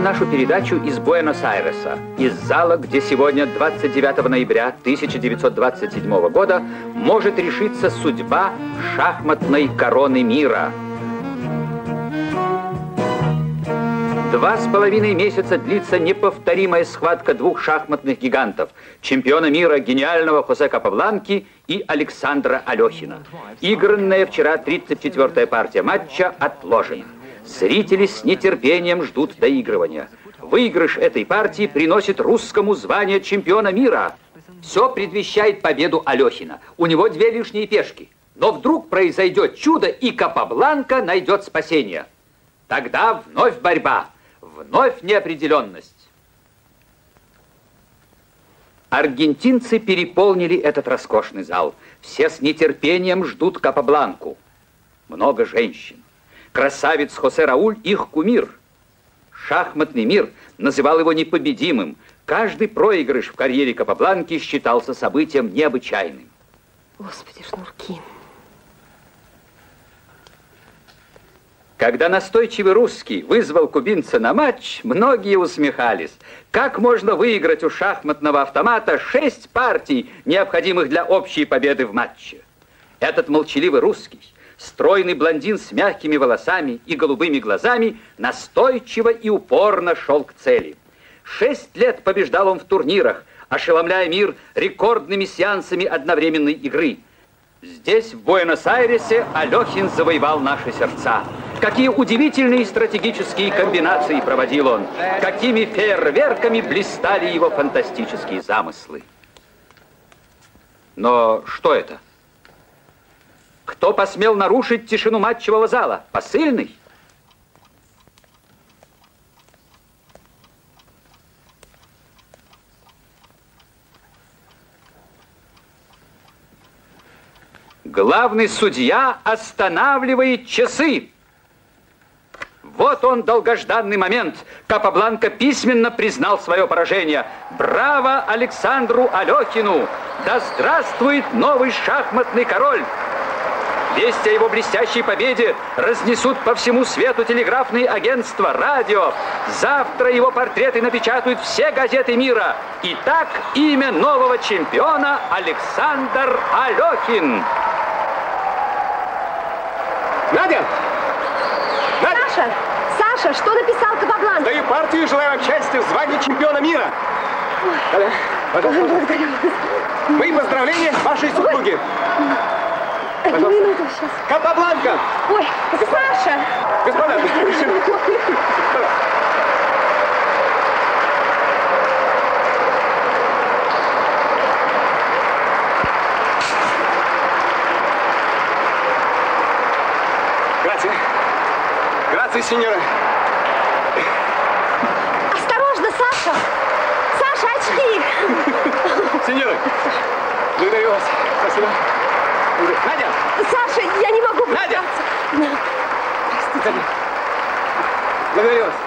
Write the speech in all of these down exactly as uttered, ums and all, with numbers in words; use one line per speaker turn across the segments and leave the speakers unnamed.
нашу передачу из Буэнос-Айреса, из зала, где сегодня, двадцать девятого ноября тысяча девятьсот двадцать седьмого года, может решиться судьба шахматной короны мира. Два с половиной месяца длится неповторимая схватка двух шахматных гигантов, чемпиона мира гениального Хосе Капабланки и Александра Алехина. Игранная вчера тридцать четвёртая партия матча отложена. Зрители с нетерпением ждут доигрывания. Выигрыш этой партии приносит русскому звание чемпиона мира. Все предвещает победу Алехина. У него две лишние пешки. Но вдруг произойдет чудо, и Капабланка найдет спасение. Тогда вновь борьба. Вновь неопределенность. Аргентинцы переполнили этот роскошный зал. Все с нетерпением ждут Капабланку. Много женщин. Красавец Хосе Рауль их кумир. Шахматный мир называл его непобедимым. Каждый проигрыш в карьере Капабланки считался событием необычайным.
Господи, шнурки.
Когда настойчивый русский вызвал кубинца на матч, многие усмехались. Как можно выиграть у шахматного автомата шесть партий, необходимых для общей победы в матче? Этот молчаливый русский, стройный блондин с мягкими волосами и голубыми глазами, настойчиво и упорно шел к цели. Шесть лет побеждал он в турнирах, ошеломляя мир рекордными сеансами одновременной игры. Здесь, в Буэнос-Айресе, Алехин завоевал наши сердца. Какие удивительные стратегические комбинации проводил он. Какими фейерверками блистали его фантастические замыслы. Но что это? Кто посмел нарушить тишину матчевого зала? Посыльный? Главный судья останавливает часы. Вот он, долгожданный момент. Капабланка письменно признал свое поражение. Браво Александру Алехину! Да здравствует новый шахматный король! Весть о его блестящей победе разнесут по всему свету телеграфные агентства, радио. Завтра его портреты напечатают все газеты мира. Итак, имя нового чемпиона Александр Алехин.
Надя! Надя!
Саша! Саша, что написал Капабланка?
Даю партию и желаю вам счастья в звании чемпиона мира.
Ой.
Пожалуйста.
Ой, благодарю.
Мои поздравления вашей супруге.
Минуту сейчас.
Капабланка!
Ой, Саша!
Господа! Грация! Грация, сеньора!
Осторожно, Саша! Саша, очки!
Сеньора! Благодарю вас! Спасибо! Надя!
Саша, я не могу...
Надя!
Простите.
Надя! Благодарю вас!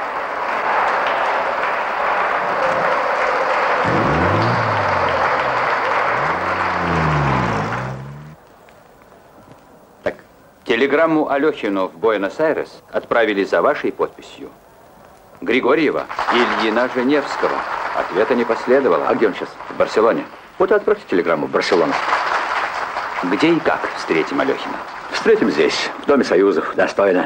Так, телеграмму Алехину в Буэнос-Айрес отправили за вашей подписью. Григорьева Ильина Женевского. Ответа не последовало. А где он сейчас? В Барселоне. Вот и отправьте телеграмму в Барселону. Где и как встретим Алехина?
Встретим здесь, в Доме Союзов, достойно.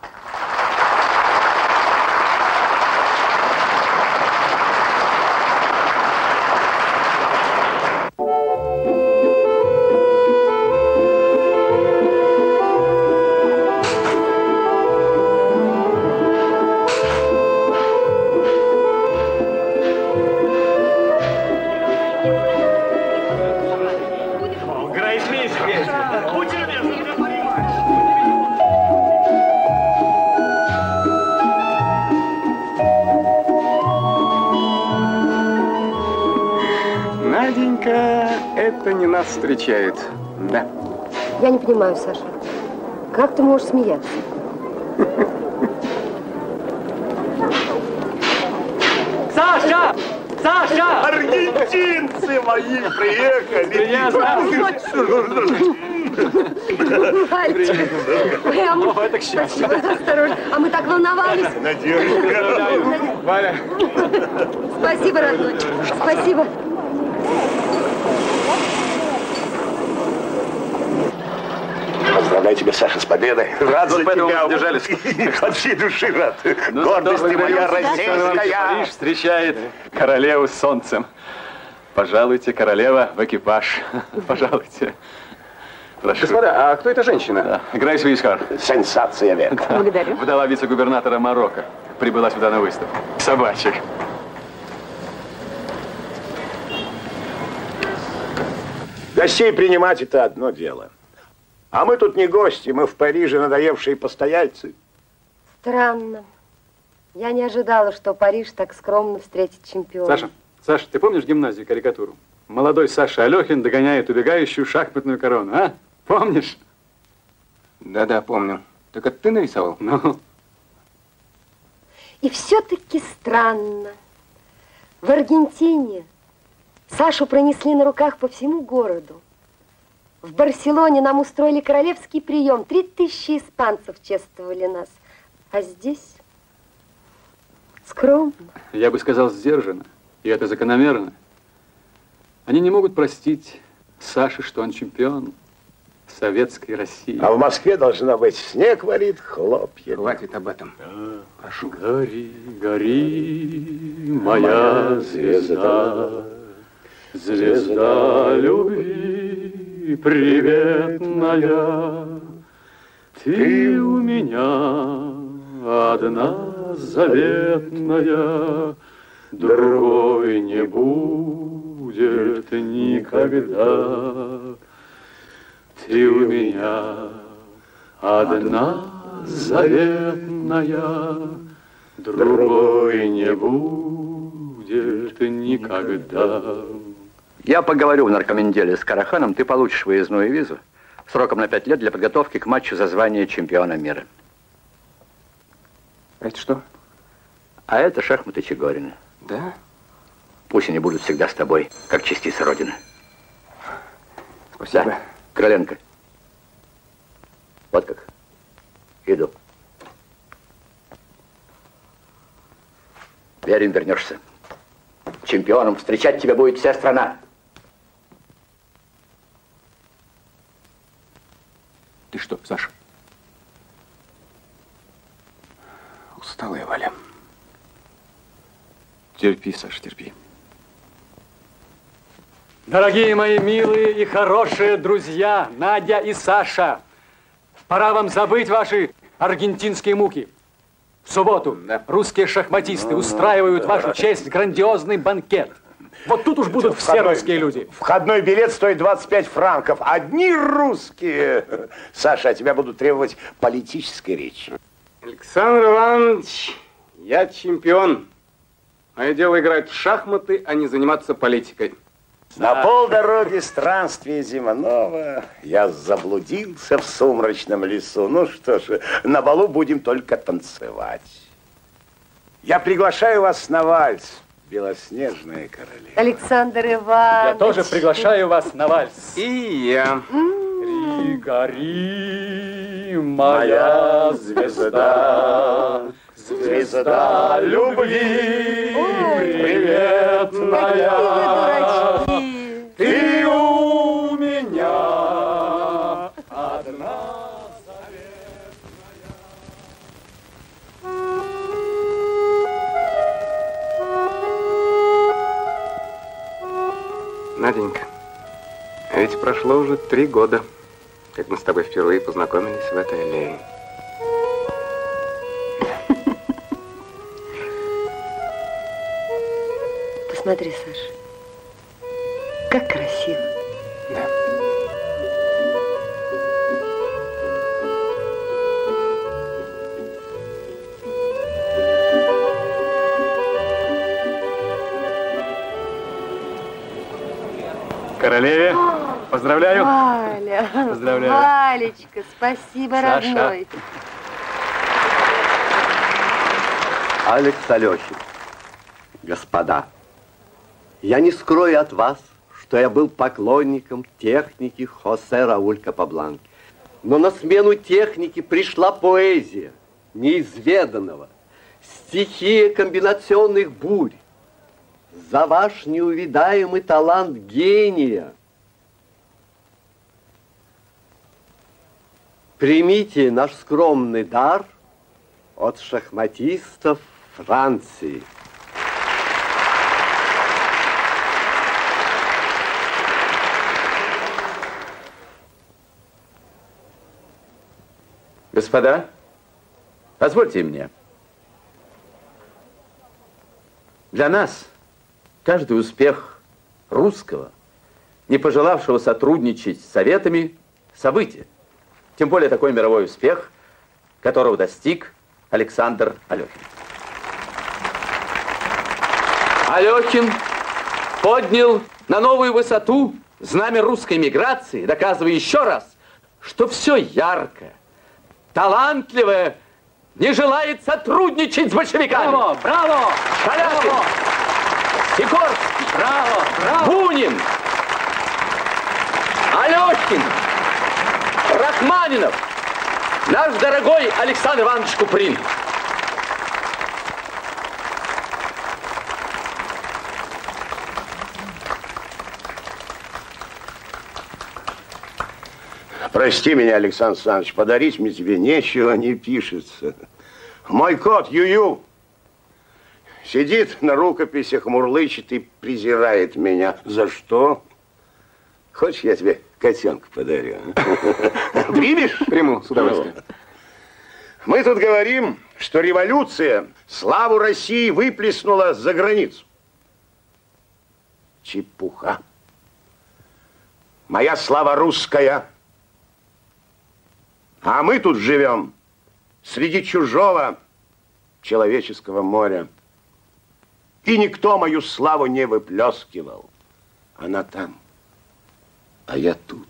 Это не нас встречает, да.
Я не понимаю, Саша. Как ты можешь смеяться?
Саша!
Саша!
Аргентинцы мои приехали!
Мальчик. Ой, а мы...
О, это к счастью.
Спасибо, осторожно. А мы так волновались.
Надежда.
Валя.
Спасибо, родной. Спасибо.
Поздравляю тебя, Саша, с победой. Рад за тебя.
Держались.
От всей души рад.
Ну,
Гордость ты моя российская.
Париж встречает королеву с солнцем. Пожалуйте, королева, в экипаж. Пожалуйте. Прошу.
Господа, а кто эта женщина?
Да. Грейс Уискар.
Сенсация века.
Благодарю.
Вдова вице-губернатора Марокко. Прибыла сюда на выставку. Собачек.
Гостей принимать — это одно дело. А мы тут не гости, мы в Париже надоевшие постояльцы.
Странно. Я не ожидала, что Париж так скромно встретит чемпиона.
Саша, Саша, ты помнишь гимназию карикатуру? Молодой Саша Алехин догоняет убегающую шахматную корону, а? Помнишь? Да-да, помню. Так это ты нарисовал? Ну.
И все-таки странно. В Аргентине Сашу пронесли на руках по всему городу. В Барселоне нам устроили королевский прием. Три тысячи испанцев чествовали нас. А здесь скромно.
Я бы сказал, сдержанно. И это закономерно. Они не могут простить Саше, что он чемпион советской России.
А в Москве должно быть снег валит, хлопья.
Хватит об этом. Прошу. Гори, гори, моя звезда, звезда любви приветная. Ты у меня одна заветная, другой не будет никогда. Ты у меня одна заветная, другой не будет никогда.
Я поговорю в наркоменделе с Караханом, ты получишь выездную визу сроком на пять лет для подготовки к матчу за звание чемпиона мира.
Это что?
А это шахматы Чигорина.
Да?
Пусть они будут всегда с тобой, как частица Родины.
Спасибо.
Да. Короленко. Вот как. Иду. Верим, вернешься. Чемпионом встречать тебя будет вся страна.
Ты что, Саша? Усталая, Валя. Терпи, Саша, терпи. Дорогие мои милые и хорошие друзья, Надя и Саша, пора вам забыть ваши аргентинские муки. В субботу да. русские шахматисты ну, устраивают ну, вашу честь грандиозный банкет. Вот тут уж будут все входной, русские люди.
Входной билет стоит двадцать пять франков. Одни русские. Саша, от тебя будут требовать политической речи.
Александр Иванович, я чемпион. Мое дело играть в шахматы, а не заниматься политикой.
На полдороги странствия земного я заблудился в сумрачном лесу. Ну что ж, на балу будем только танцевать. Я приглашаю вас на вальс, белоснежная королева.
Александр Иванович.
Я тоже приглашаю вас на вальс. И я. Гори, гори, моя звезда, звезда любви, приветная. Ты у меня одна заветная. Наденька, а ведь прошло уже три года, как мы с тобой впервые познакомились в этой аллее.
Посмотри, Саша. Как красиво.
Да. Королеве, поздравляю.
Валя,
поздравляю.
Валечка, спасибо,
Саша.
родной.
Алекс Алехин. Господа, Я не скрою от вас, что я был поклонником техники Хосе Рауль Капабланки. Но на смену техники пришла поэзия неизведанного, стихия комбинационных бурь. За ваш неувидаемый талант гения примите наш скромный дар от шахматистов Франции.
Господа, позвольте мне. Для нас каждый успех русского, не пожелавшего сотрудничать с советами, событие. Тем более такой мировой успех, которого достиг Александр Алехин. Алехин поднял на новую высоту знамя русской миграции, доказывая еще раз, что все яркое, талантливое не желает сотрудничать с большевиками.
Браво, браво!
Шаляпин, Сикорский,
Браво, браво!
Бунин, Алехин, Рахманинов, наш дорогой Александр Иванович Куприн.
Прости меня, Александр Александрович, подарить мне тебе нечего не пишется. Мой кот Ю-Ю сидит на рукописях, мурлычет и презирает меня. За что? Хочешь, я тебе котенка подарю? Примешь?
Приму, с удовольствием.
Мы тут говорим, что революция славу России выплеснула за границу. Чепуха. Моя слава русская. А мы тут живем среди чужого человеческого моря. И никто мою славу не выплескивал. Она там, а я тут.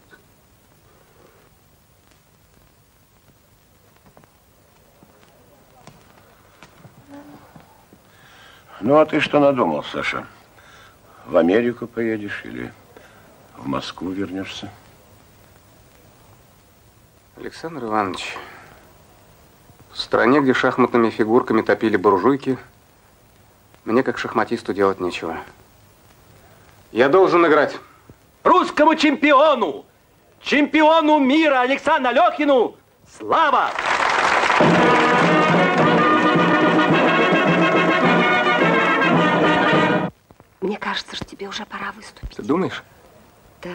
Ну, а ты что надумал, Саша? В Америку поедешь или в Москву вернешься?
Александр Иванович, в стране, где шахматными фигурками топили буржуйки, мне, как шахматисту, делать нечего. Я должен играть.
Русскому чемпиону, чемпиону мира Александру Алехину слава!
Мне кажется, что тебе уже пора выступить.
Ты думаешь?
Да.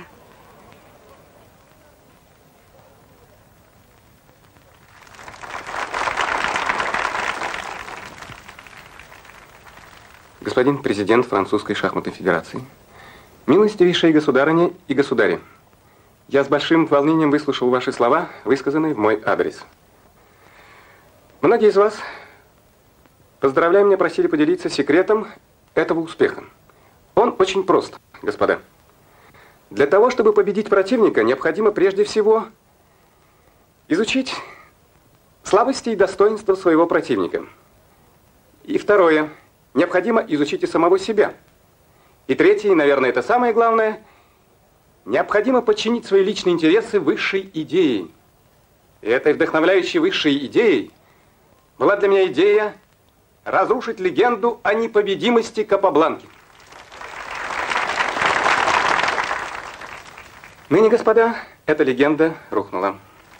Господин президент Французской шахматной федерации, милостивейшие государыни и государи, я с большим волнением выслушал ваши слова, высказанные в мой адрес. Многие из вас, поздравляя меня, просили поделиться секретом этого успеха. Он очень прост, господа. Для того, чтобы победить противника, необходимо прежде всего изучить слабости и достоинства своего противника. И второе. Необходимо изучить и самого себя. И третье, и, наверное, это самое главное, необходимо подчинить свои личные интересы высшей идее. И этой вдохновляющей высшей идеей была для меня идея разрушить легенду о непобедимости Капабланки. Ныне, господа, эта легенда рухнула.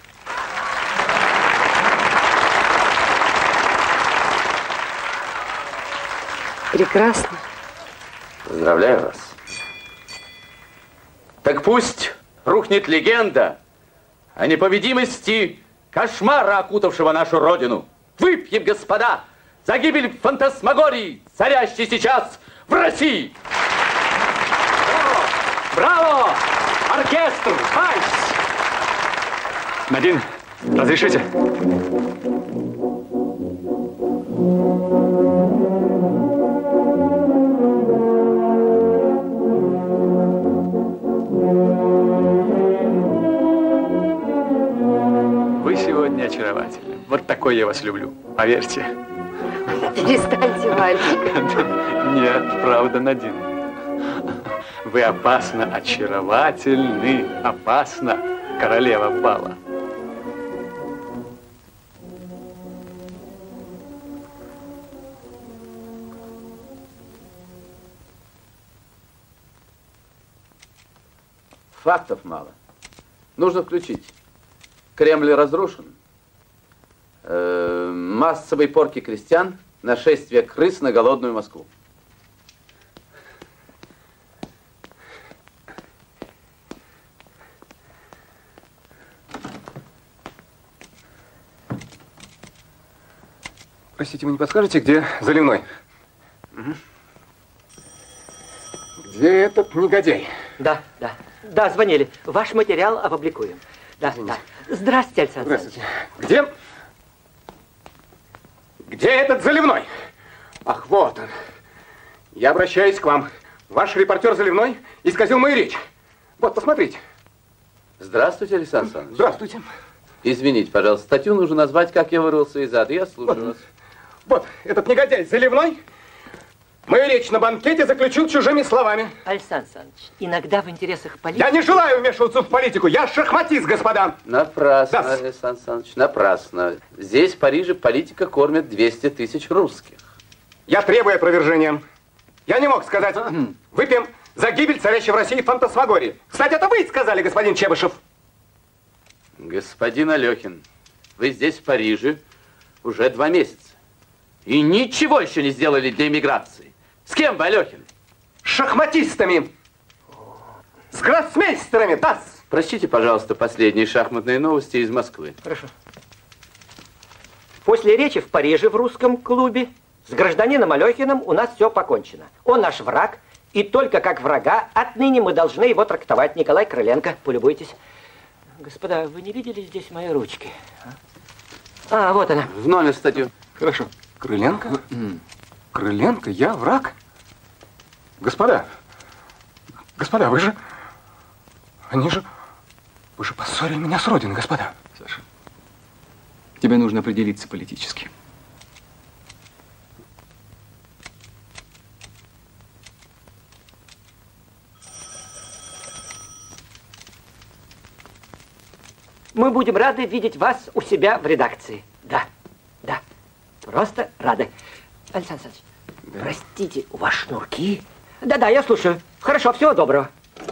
Прекрасно.
Поздравляю вас. Так пусть рухнет легенда о непобедимости кошмара, окутавшего нашу родину. Выпьем, господа, за гибель фантасмагории, царящей сейчас в России.
Браво! Браво! Оркестр! Вальс! Надин, разрешите? Вы сегодня очаровательны. Вот такой я вас люблю. Поверьте.
Перестаньте, мальчик.
Нет, правда, Надин. Вы опасно очаровательны, опасно, королева бала.
Фактов мало. Нужно включить. Кремль разрушен. Э, массовые порки крестьян, нашествие крыс на голодную Москву.
Простите, вы не подскажете, где Заливной?
Угу.
Где этот негодяй?
Да, да. Да, звонили. Ваш материал опубликуем. Да, да. Здравствуйте, Александр
Здравствуйте. Где? Где этот Заливной? Ах, вот он. Я обращаюсь к вам. Ваш репортер Заливной исказил мою речь. Вот, посмотрите.
Здравствуйте, Александр Александрович.
Здравствуйте.
Извините, пожалуйста, статью нужно назвать, как я вырвался из ада. Я слушаю
вот.
вас.
Вот, этот негодяй Заливной мою речь на банкете заключил чужими словами.
Александр Александрович, иногда в интересах политики...
Я не желаю вмешиваться в политику. Я шахматист, господа.
Напрасно,
да.
Александр Александрович, напрасно. Здесь, в Париже, политика кормит двести тысяч русских.
Я требую опровержения. Я не мог сказать. Выпьем за гибель царящей в России фантасмагории. Кстати, это вы сказали, господин Чебышев.
Господин Алехин, вы здесь, в Париже, уже два месяца. И ничего еще не сделали для иммиграции. С кем вы, Алехин?
С шахматистами. С гроссмейстерами, да.
Прочтите, пожалуйста, последние шахматные новости из Москвы.
Хорошо. После речи в Париже в русском клубе с гражданином Алехиным у нас все покончено. Он наш враг, и только как врага отныне мы должны его трактовать. Николай Крыленко, полюбуйтесь. Господа, вы не видели здесь мои ручки? А, а вот она.
В номер статью.
Хорошо. Крыленко? Mm. Крыленко? Я враг? Господа, господа, вы же... Они же... Вы же поссорили меня с Родиной, господа.
Саша, тебе нужно определиться политически.
Мы будем рады видеть вас у себя в редакции. Да, да, просто рады. Александр Александрович, да. Простите, у вас шнурки? Да-да, я слушаю. Хорошо, всего доброго.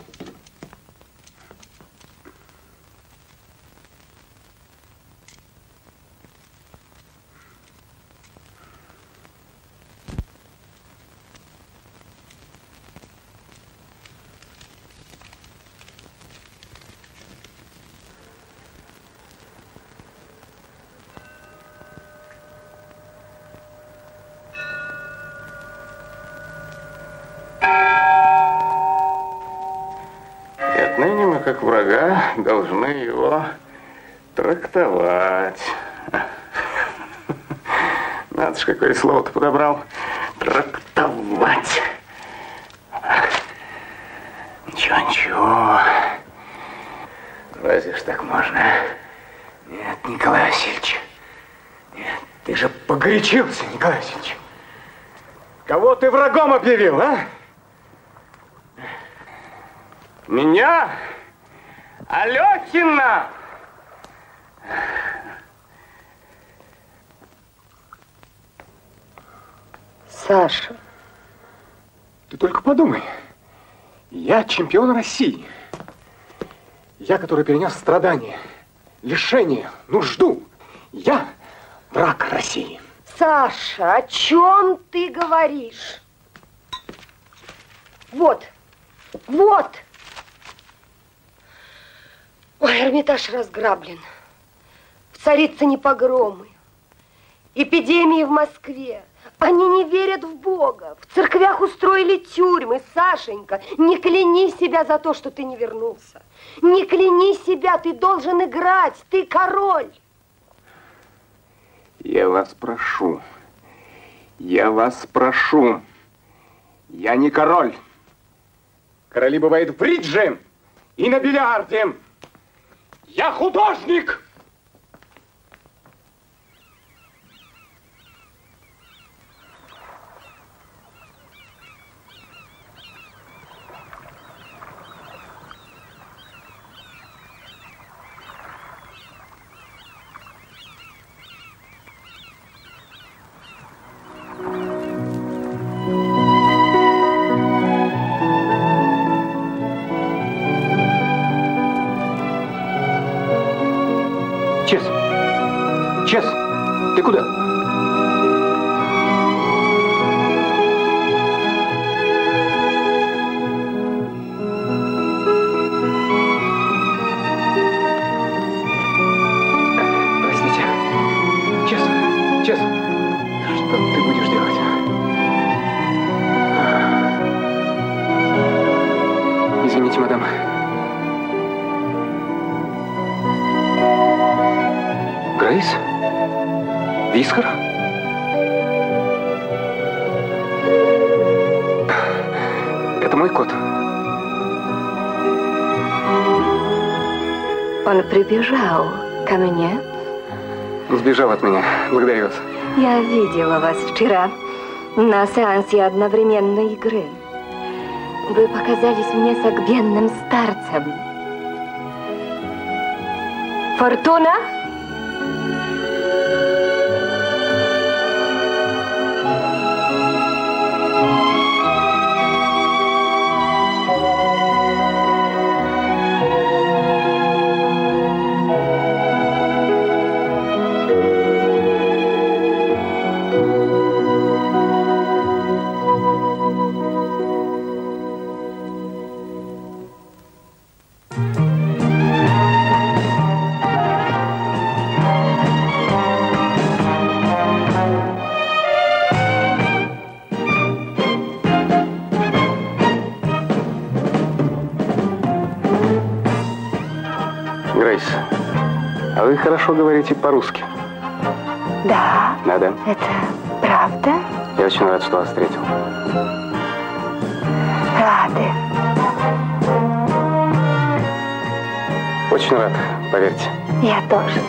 Отныне мы, как врага, должны его трактовать. Надо ж, какое слово-то подобрал. Трактовать. Ничего, ничего. Разве ж так можно? Нет, Николай Васильевич. Нет, ты же погорячился, Николай Васильевич. Кого ты врагом объявил, а? Меня? Алехина?
Саша.
Ты только подумай. Я чемпион России. Я, который перенес страдания, лишения, нужду. Я враг России.
Саша, о чем ты говоришь? Вот, вот. Ой, Эрмитаж разграблен. В Царицыне погромы. Эпидемии в Москве. Они не верят в Бога. В церквях устроили тюрьмы. Сашенька, не кляни себя за то, что ты не вернулся. Не кляни себя, ты должен играть. Ты король.
Я вас прошу. Я вас прошу. Я не король. Короли бывают в бридже и на бильярде. Я художник! Висхор? Это мой кот.
Он прибежал ко мне.
Сбежал от меня. Благодарю вас.
Я видела вас вчера на сеансе одновременной игры. Вы показались мне согбенным старцем. Фортуна?
Грейс, а вы хорошо говорите по-русски.
Да.
Да, да.
Это правда?
Я очень рад, что вас встретил.
Рады.
Очень рад, поверьте.
Я тоже.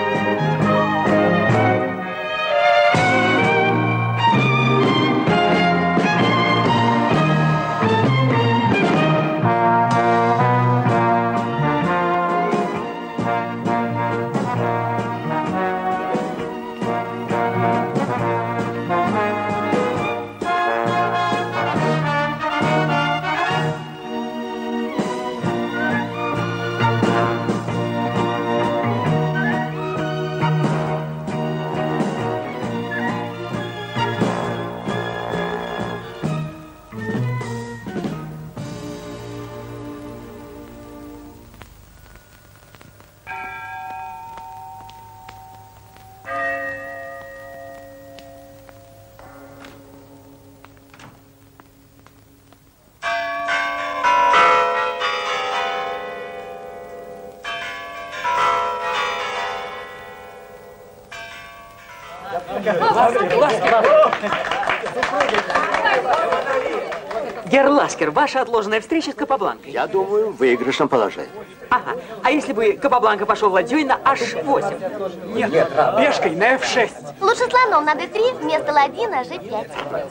Герр Ласкер, ваша отложенная встреча с Капабланкой.
Я думаю, в выигрышном положении.
Ага. А если бы Капабланка пошел ладьей на аш восемь?
Нет, Нет пешкой на эф шесть.
Лучше слоном на дэ три вместо ладьи на жэ пять.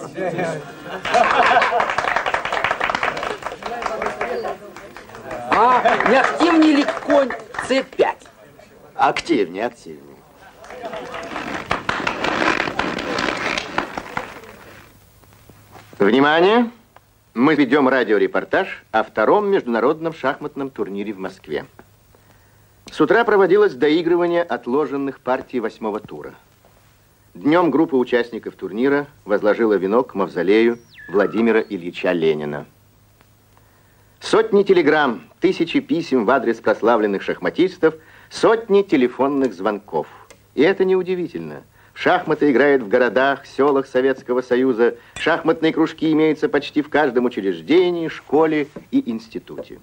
А, не активнее ли конь цэ пять?
Активнее, активнее. Внимание! Мы ведем радиорепортаж о втором международном шахматном турнире в Москве. С утра проводилось доигрывание отложенных партий восьмого тура. Днем группа участников турнира возложила венок к мавзолею Владимира Ильича Ленина. Сотни телеграмм, тысячи писем в адрес прославленных шахматистов, сотни телефонных звонков. И это неудивительно. Шахматы играют в городах, селах Советского Союза. Шахматные кружки имеются почти в каждом учреждении, школе и институте.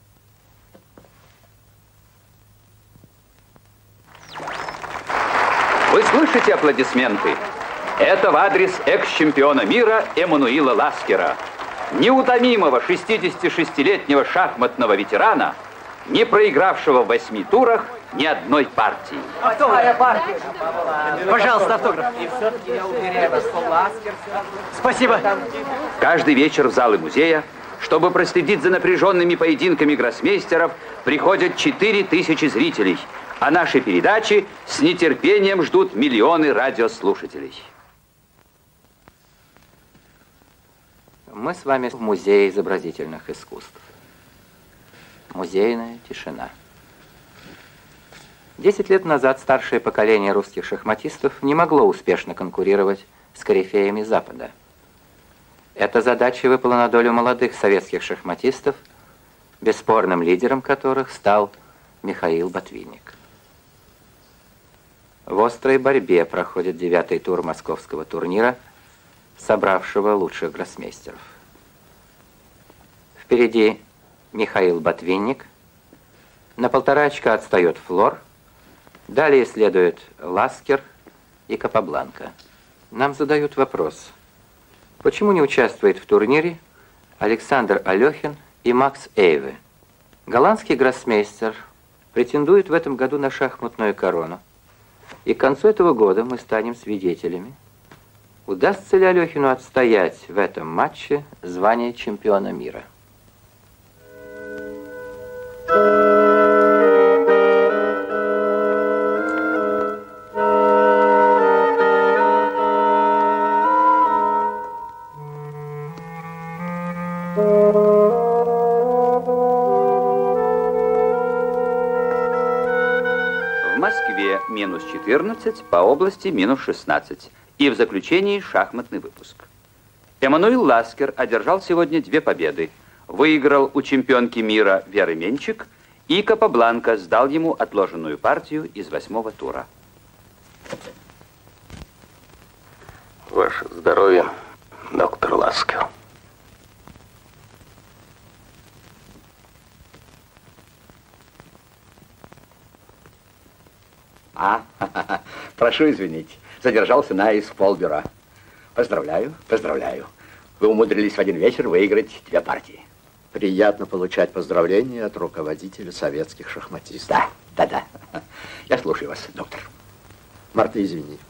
Вы слышите аплодисменты? Это в адрес экс-чемпиона мира Эммануила Ласкера, неутомимого шестидесятишестилетнего шахматного ветерана, не проигравшего в восьми турах ни одной партии.
Вторая партия. Пожалуйста, автограф.
И все-таки я уверяю вас, что Ласкер...
Спасибо.
Каждый вечер в залы музея, чтобы проследить за напряженными поединками гроссмейстеров, приходят четыре тысячи зрителей, а наши передачи с нетерпением ждут миллионы радиослушателей.
Мы с вами в Музее изобразительных искусств. Музейная тишина. Десять лет назад старшее поколение русских шахматистов не могло успешно конкурировать с корифеями Запада. Эта задача выпала на долю молодых советских шахматистов, бесспорным лидером которых стал Михаил Ботвинник. В острой борьбе проходит девятый тур московского турнира, собравшего лучших гроссмейстеров. Впереди Михаил Ботвинник, на полтора очка отстает Флор, далее следует Ласкер, и Капабланка. Нам задают вопрос, почему не участвует в турнире Александр Алехин и Макс Эйве? Голландский гроссмейстер претендует в этом году на шахматную корону. И к концу этого года мы станем свидетелями, удастся ли Алехину отстоять в этом матче звание чемпиона мира.
В Москве минус четырнадцать, по области минус шестнадцать. И в заключении шахматный выпуск. Эммануил Ласкер одержал сегодня две победы. Выиграл у чемпионки мира Веры Менчик, и Капабланка сдал ему отложенную партию из восьмого тура.
Ваше здоровье, доктор Ласкер.
А, прошу извинить, задержался на исполбюро. Поздравляю, поздравляю. Вы умудрились в один вечер выиграть две партии.
Приятно получать поздравления от руководителя советских шахматистов.
Да, да, да. Я слушаю вас, доктор.
Марта, извини.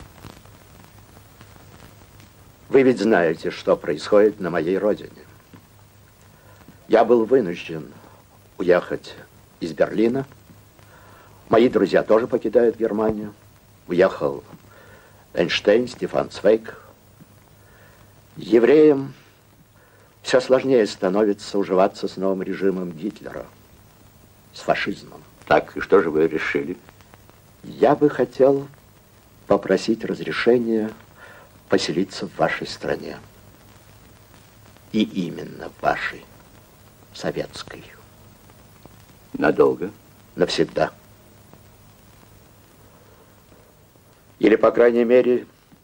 Вы ведь знаете, что происходит на моей родине. Я был вынужден уехать из Берлина. Мои друзья тоже покидают Германию. Уехал Эйнштейн, Стефан Цвейг. Евреям все сложнее становится уживаться с новым режимом Гитлера, с фашизмом.
Так, и что же вы решили?
Я бы хотел попросить разрешения поселиться в вашей стране. И именно в вашей, советской.
Надолго?
Навсегда. Или, по крайней мере,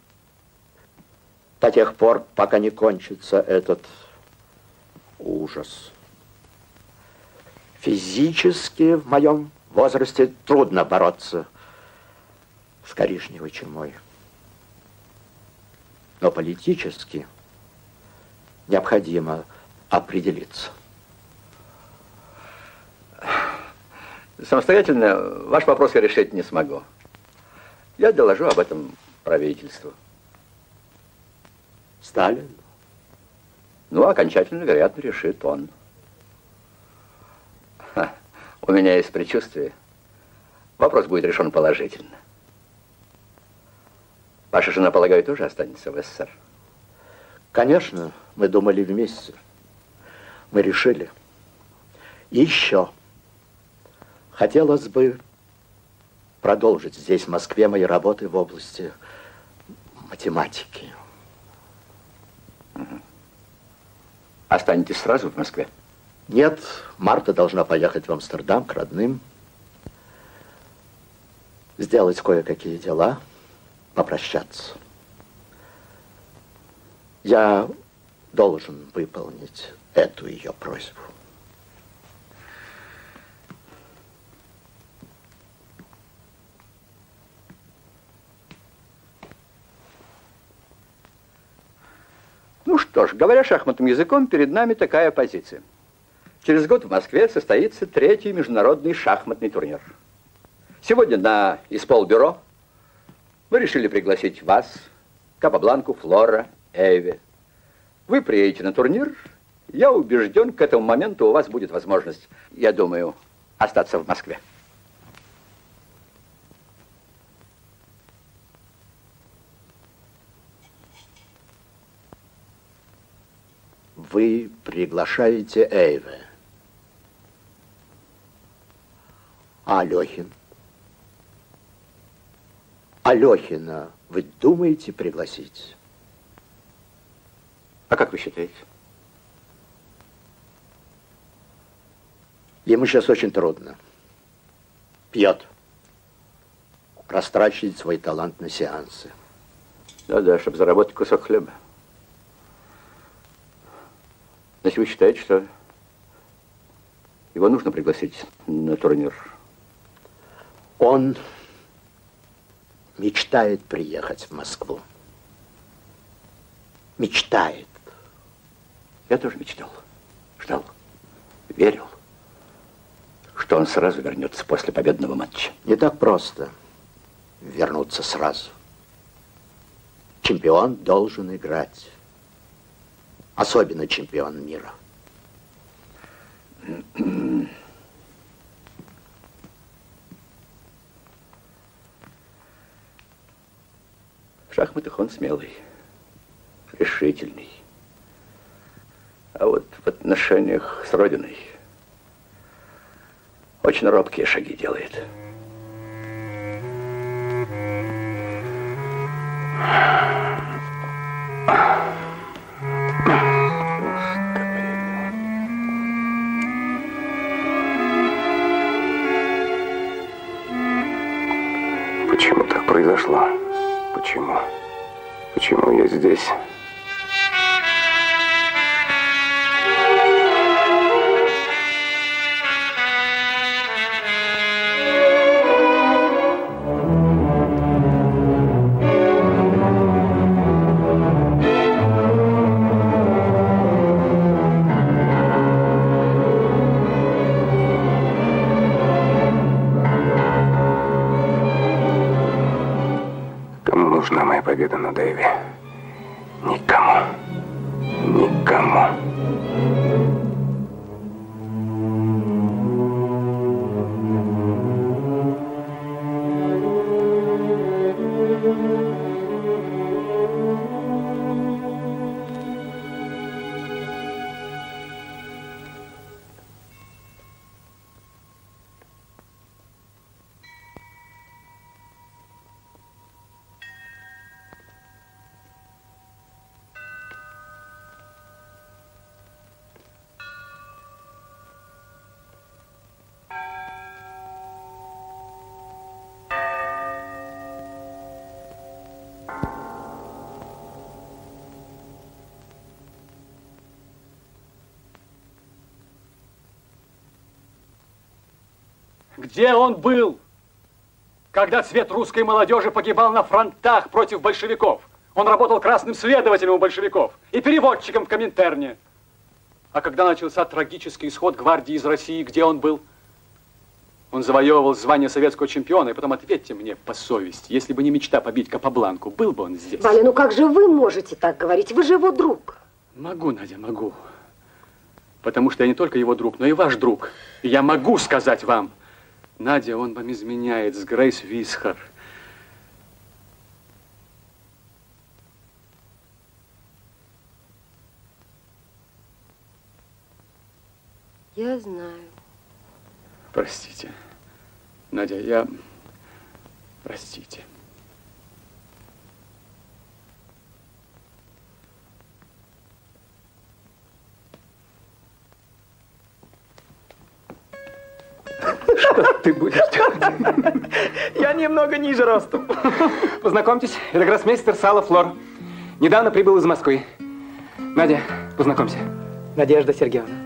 до тех пор, пока не кончится этот ужас. Физически в моем возрасте трудно бороться с коричневой чумой. Но политически необходимо определиться.
Самостоятельно ваш вопрос я решить не смогу. Я доложу об этом правительству.
Сталин?
Ну, окончательно, вероятно, решит он. Ха, у меня есть предчувствие. Вопрос будет решен положительно. Ваша жена, полагаю, тоже останется в СССР?
Конечно, мы думали вместе. Мы решили. И еще. Хотелось бы продолжить здесь, в Москве, мои работы в области математики.
Угу. Останетесь сразу в Москве?
Нет, Марта должна поехать в Амстердам к родным, сделать кое-какие дела, попрощаться. Я должен выполнить эту ее просьбу.
Ну что ж, говоря шахматным языком, перед нами такая позиция. Через год в Москве состоится третий международный шахматный турнир. Сегодня на исполбюро мы решили пригласить вас, Капабланку, Флора, Эйве. Вы приедете на турнир. Я убежден, к этому моменту у вас будет возможность, я думаю, остаться в Москве.
Вы приглашаете Эйве. А Алехин? Алехина вы думаете пригласить?
А как вы считаете?
Ему сейчас очень трудно. Пьет. Растрачивает свой талант на сеансы.
Да-да, чтобы заработать кусок хлеба. Значит, вы считаете, что его нужно пригласить на турнир?
Он мечтает приехать в Москву. Мечтает.
Я тоже мечтал, ждал, верил, что он сразу вернется после победного матча.
Не так просто вернуться сразу. Чемпион должен играть. Особенно чемпион мира.
В шахматах он смелый, решительный. А вот в отношениях с Родиной очень робкие шаги делает.
Почему так произошло? Почему? Почему я здесь? Нужна моя победа над Эйви. Никому. Никому.
Где он был, когда цвет русской молодежи погибал на фронтах против большевиков? Он работал красным следователем у большевиков и переводчиком в Коминтерне. А когда начался трагический исход гвардии из России, где он был? Он завоевывал звание советского чемпиона, и потом ответьте мне по совести, если бы не мечта побить Капабланку, был бы он здесь?
Валя, ну как же вы можете так говорить? Вы же его друг.
Могу, Надя, могу. Потому что я не только его друг, но и ваш друг. И я могу сказать вам, Надя, он вам изменяет с Грейс Висхер.
Я знаю.
Простите. Надя, я... Простите.
Что ты будешь делать?
Я немного ниже ростом.
Познакомьтесь, это гроссмейстер Сала Флор. Недавно прибыл из Москвы. Надя, познакомься.
Надежда Сергеевна.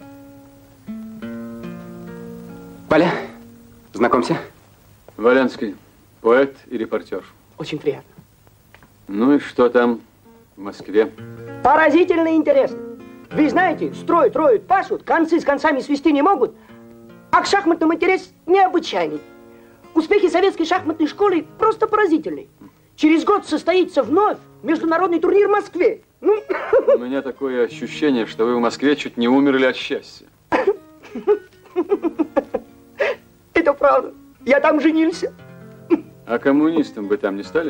Валя, знакомься.
Валянский, поэт и репортер.
Очень приятно.
Ну и что там в Москве?
Поразительно интересно. Вы знаете, строят, роют, пашут, концы с концами свести не могут, а к шахматным интерес необычайный. Успехи советской шахматной школы просто поразительны. Через год состоится вновь международный турнир в Москве. Ну.
У меня такое ощущение, что вы в Москве чуть не умерли от счастья.
Это правда. Я там женился.
А коммунистом вы там не стали?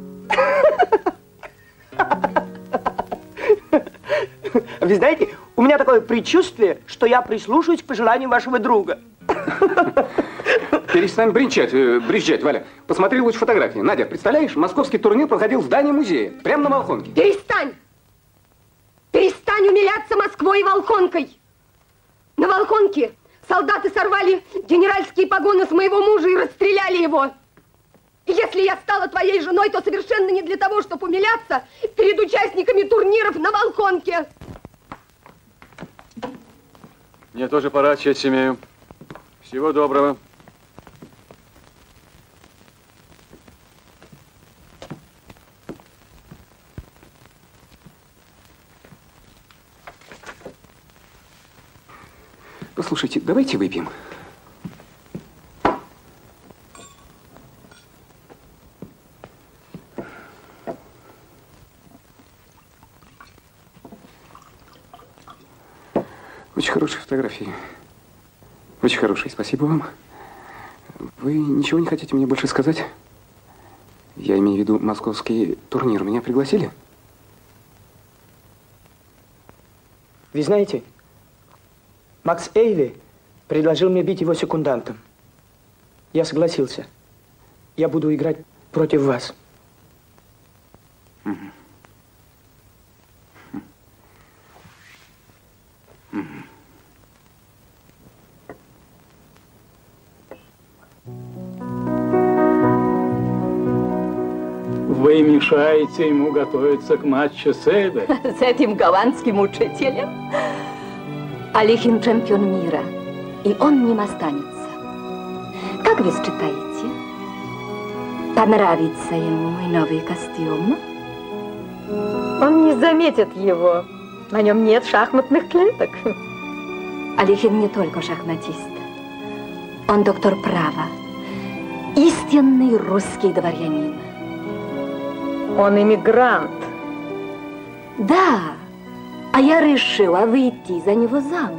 Вы знаете, у меня такое предчувствие, что я прислушаюсь к пожеланиям вашего друга.
Перестань бренчать, э, брезжать, Валя. Посмотри лучше фотографии. Надя, представляешь, московский турнир проходил в здании музея, прямо на Волхонке.
Перестань! Перестань умиляться Москвой и Волхонкой! На Волхонке солдаты сорвали генеральские погоны с моего мужа и расстреляли его. И если я стала твоей женой, то совершенно не для того, чтобы умиляться перед участниками турниров на Волхонке.
Мне тоже пора, честь имею. Всего доброго.
Послушайте, давайте выпьем. Очень хорошие фотографии. Очень хорошие, спасибо вам. Вы ничего не хотите мне больше сказать? Я имею в виду московский турнир. Меня пригласили?
Вы знаете, Макс Эйли предложил мне быть его секундантом. Я согласился. Я буду играть против вас.
Угу. Угу.
Вы мешаете ему готовиться к матчу с Эйбе.
С этим голландским учителем? Алехин чемпион мира, и он ним останется. Как вы считаете? Понравится ему мой новый костюм? Он не заметит его. На нем нет шахматных клеток. Алехин не только шахматист. Он доктор права. Истинный русский дворянин. Он иммигрант. Да, а я решила выйти за него замуж.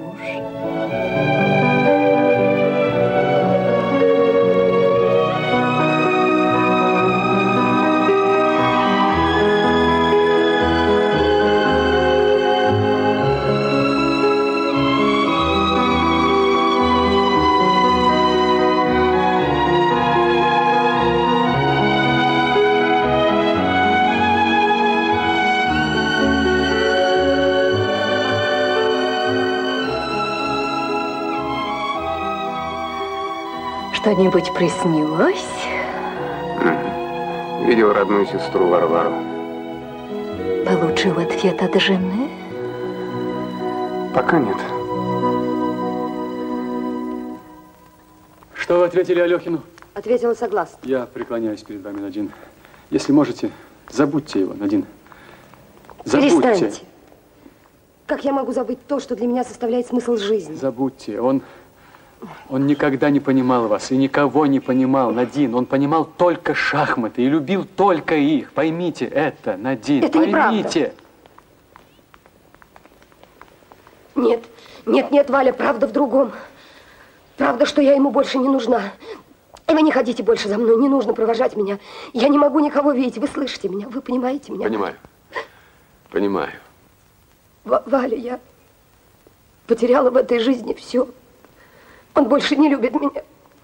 Что-нибудь приснилось?
Видел родную сестру Варвару.
Получил ответ от жены?
Пока нет.
Что вы ответили Алехину?
Ответила согласно.
Я преклоняюсь перед вами, Надин. Если можете, забудьте его, Надин. Забудьте.
Перестаньте. Как я могу забыть то, что для меня составляет смысл жизни?
Забудьте. Он... Он никогда не понимал вас и никого не понимал, Надин. Он понимал только шахматы и любил только их. Поймите это, Надин.
Это
поймите.
Неправда. Нет, нет, нет, Валя, правда в другом. Правда, что я ему больше не нужна. И вы не ходите больше за мной, не нужно провожать меня. Я не могу никого видеть. Вы слышите меня, вы понимаете меня?
Понимаю. Понимаю.
В Валя, я потеряла в этой жизни все. Он больше не любит меня.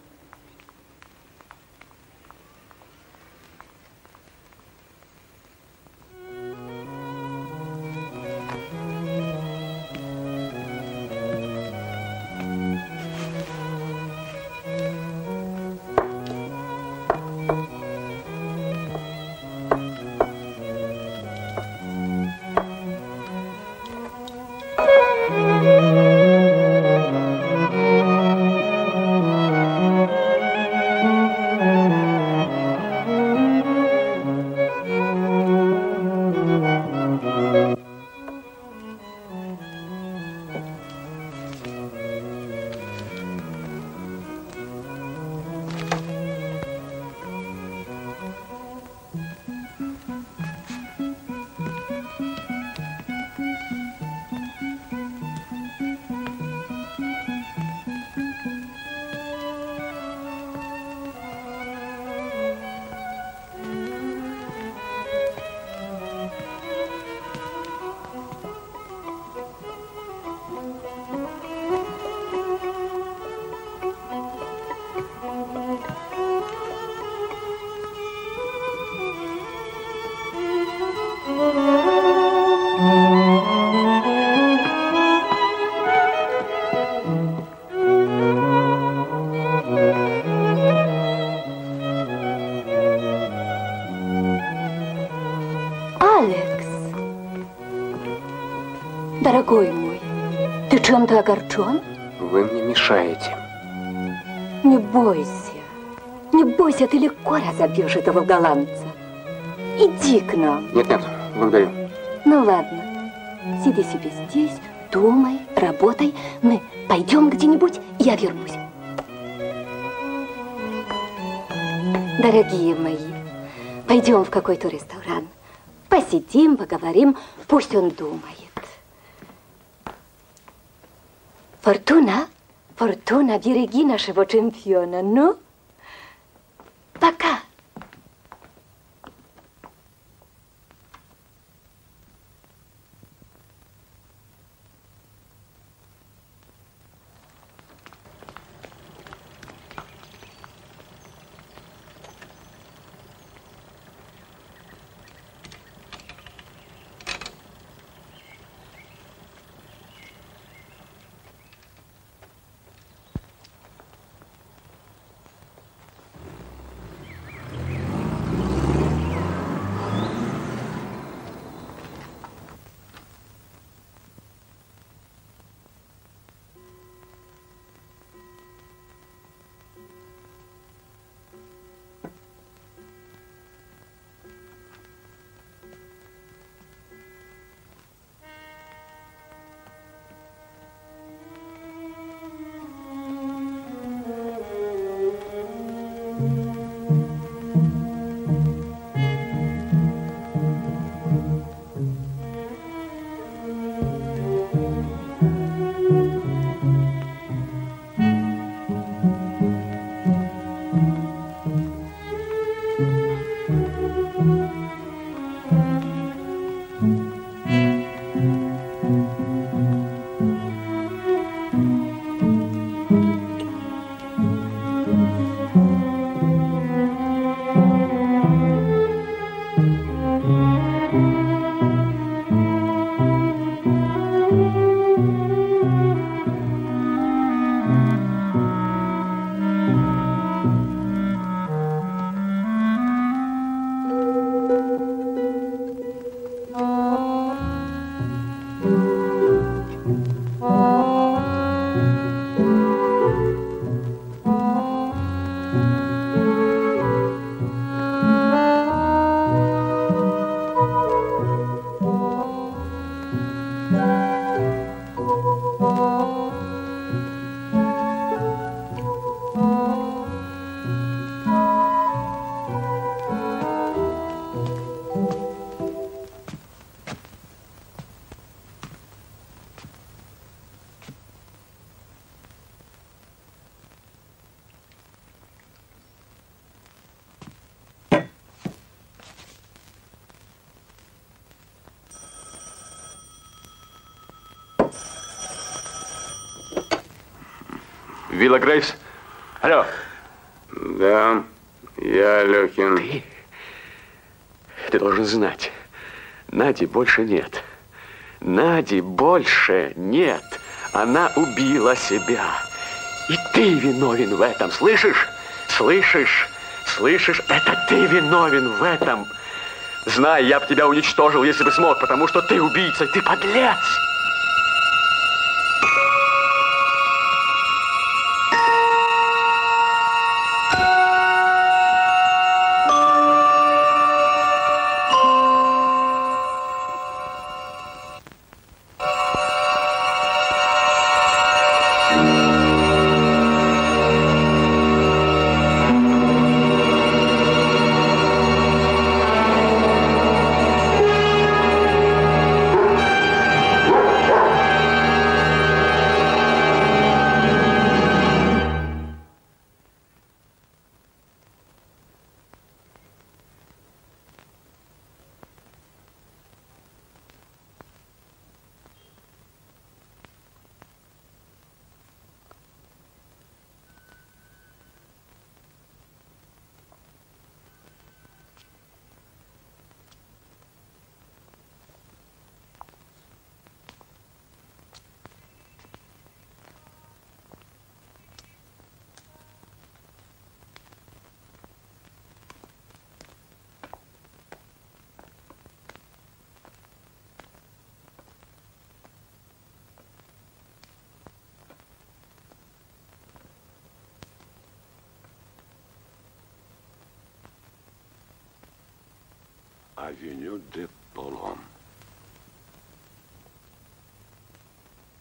Дорогой мой, ты чем-то огорчен?
Вы мне мешаете.
Не бойся. Не бойся, ты легко разобьешь этого голландца. Иди к нам.
Нет, нет, благодарю.
Ну ладно, сиди себе здесь, думай, работай. Мы пойдем где-нибудь, я вернусь. Дорогие мои, пойдем в какой-то ресторан. Посидим, поговорим, пусть он думает. Фортуна, Фортуна, береги нашего чемпиона, ну? Пока.
Вилла Грейвс? Алло.
Да, я Алехин.
Ты? Ты должен знать, Нади больше нет. Нади больше нет. Она убила себя. И ты виновен в этом, слышишь? Слышишь? Слышишь? Это ты виновен в этом. Знай, я бы тебя уничтожил, если бы смог, потому что ты убийца, ты подлец.
Avenue de Polom.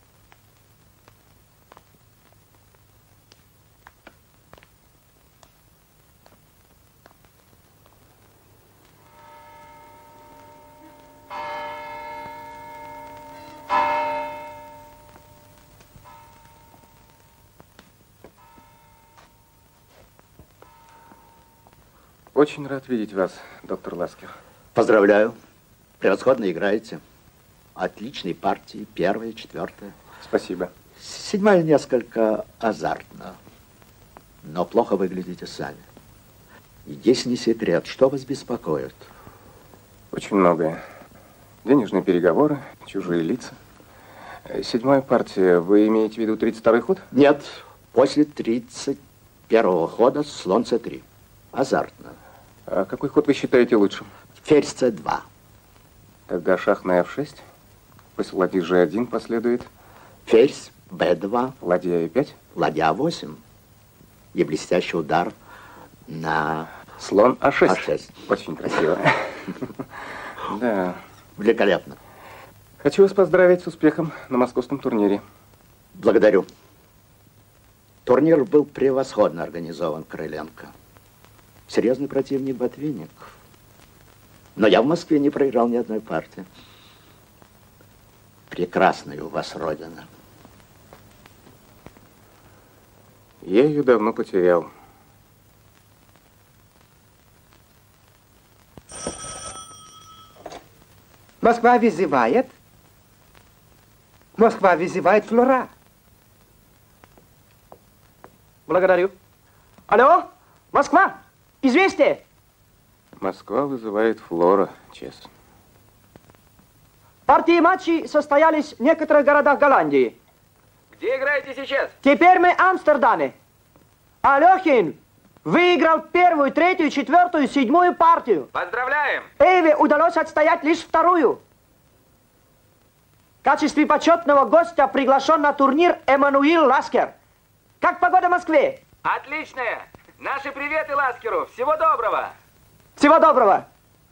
Очень рад видеть вас, доктор Ласкер.
Поздравляю. Превосходно играете. Отличные партии. Первая, четвертая.
Спасибо.
Седьмая несколько азартна. Но плохо выглядите сами. И здесь не секрет. Что вас беспокоит?
Очень многое. Денежные переговоры, чужие лица. Седьмая партия. Вы имеете в виду тридцать второй ход?
Нет. После тридцать первого хода слон цэ три. Азартно.
А какой ход вы считаете лучшим?
Ферзь цэ два.
Тогда шах на эф шесть. После ладьи же один последует.
Ферзь бэ два.
Ладья е пять.
Ладья а восемь. И блестящий удар на...
Слон а шесть.
а шесть.
Очень красиво. Да.
Великолепно.
Хочу вас поздравить с успехом на московском турнире.
Благодарю. Турнир был превосходно организован Крыленко. Серьезный противник Ботвинник. Но я в Москве не проиграл ни одной партии. Прекрасная у вас родина.
Я ее давно потерял.
Москва вызывает. Москва вызывает Флора. Благодарю. Алло, Москва, известие.
Москва вызывает Флора, честно.
Партии матчей состоялись в некоторых городах Голландии.
Где играете сейчас?
Теперь мы в Амстердаме. Алехин выиграл первую, третью, четвертую, седьмую партию.
Поздравляем!
Эйве удалось отстоять лишь вторую. В качестве почетного гостя приглашен на турнир Эммануил Ласкер. Как погода в Москве?
Отличная! Наши приветы Ласкеру! Всего доброго!
Всего доброго!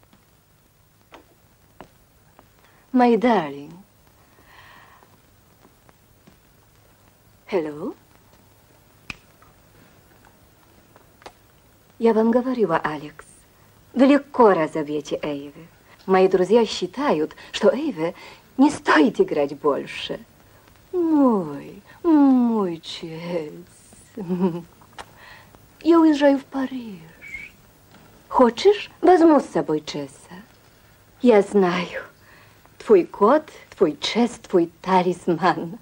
My darling. Hello? Я вам говорила, Алекс, вы легко разобьете Эйве. Мои друзья считают, что Эйве не стоит играть больше. Мой, мой Чес. Я уезжаю в Париж. Хочешь, возьму с собой Чеса? Я знаю. Твой кот, твой Чес, твой талисман.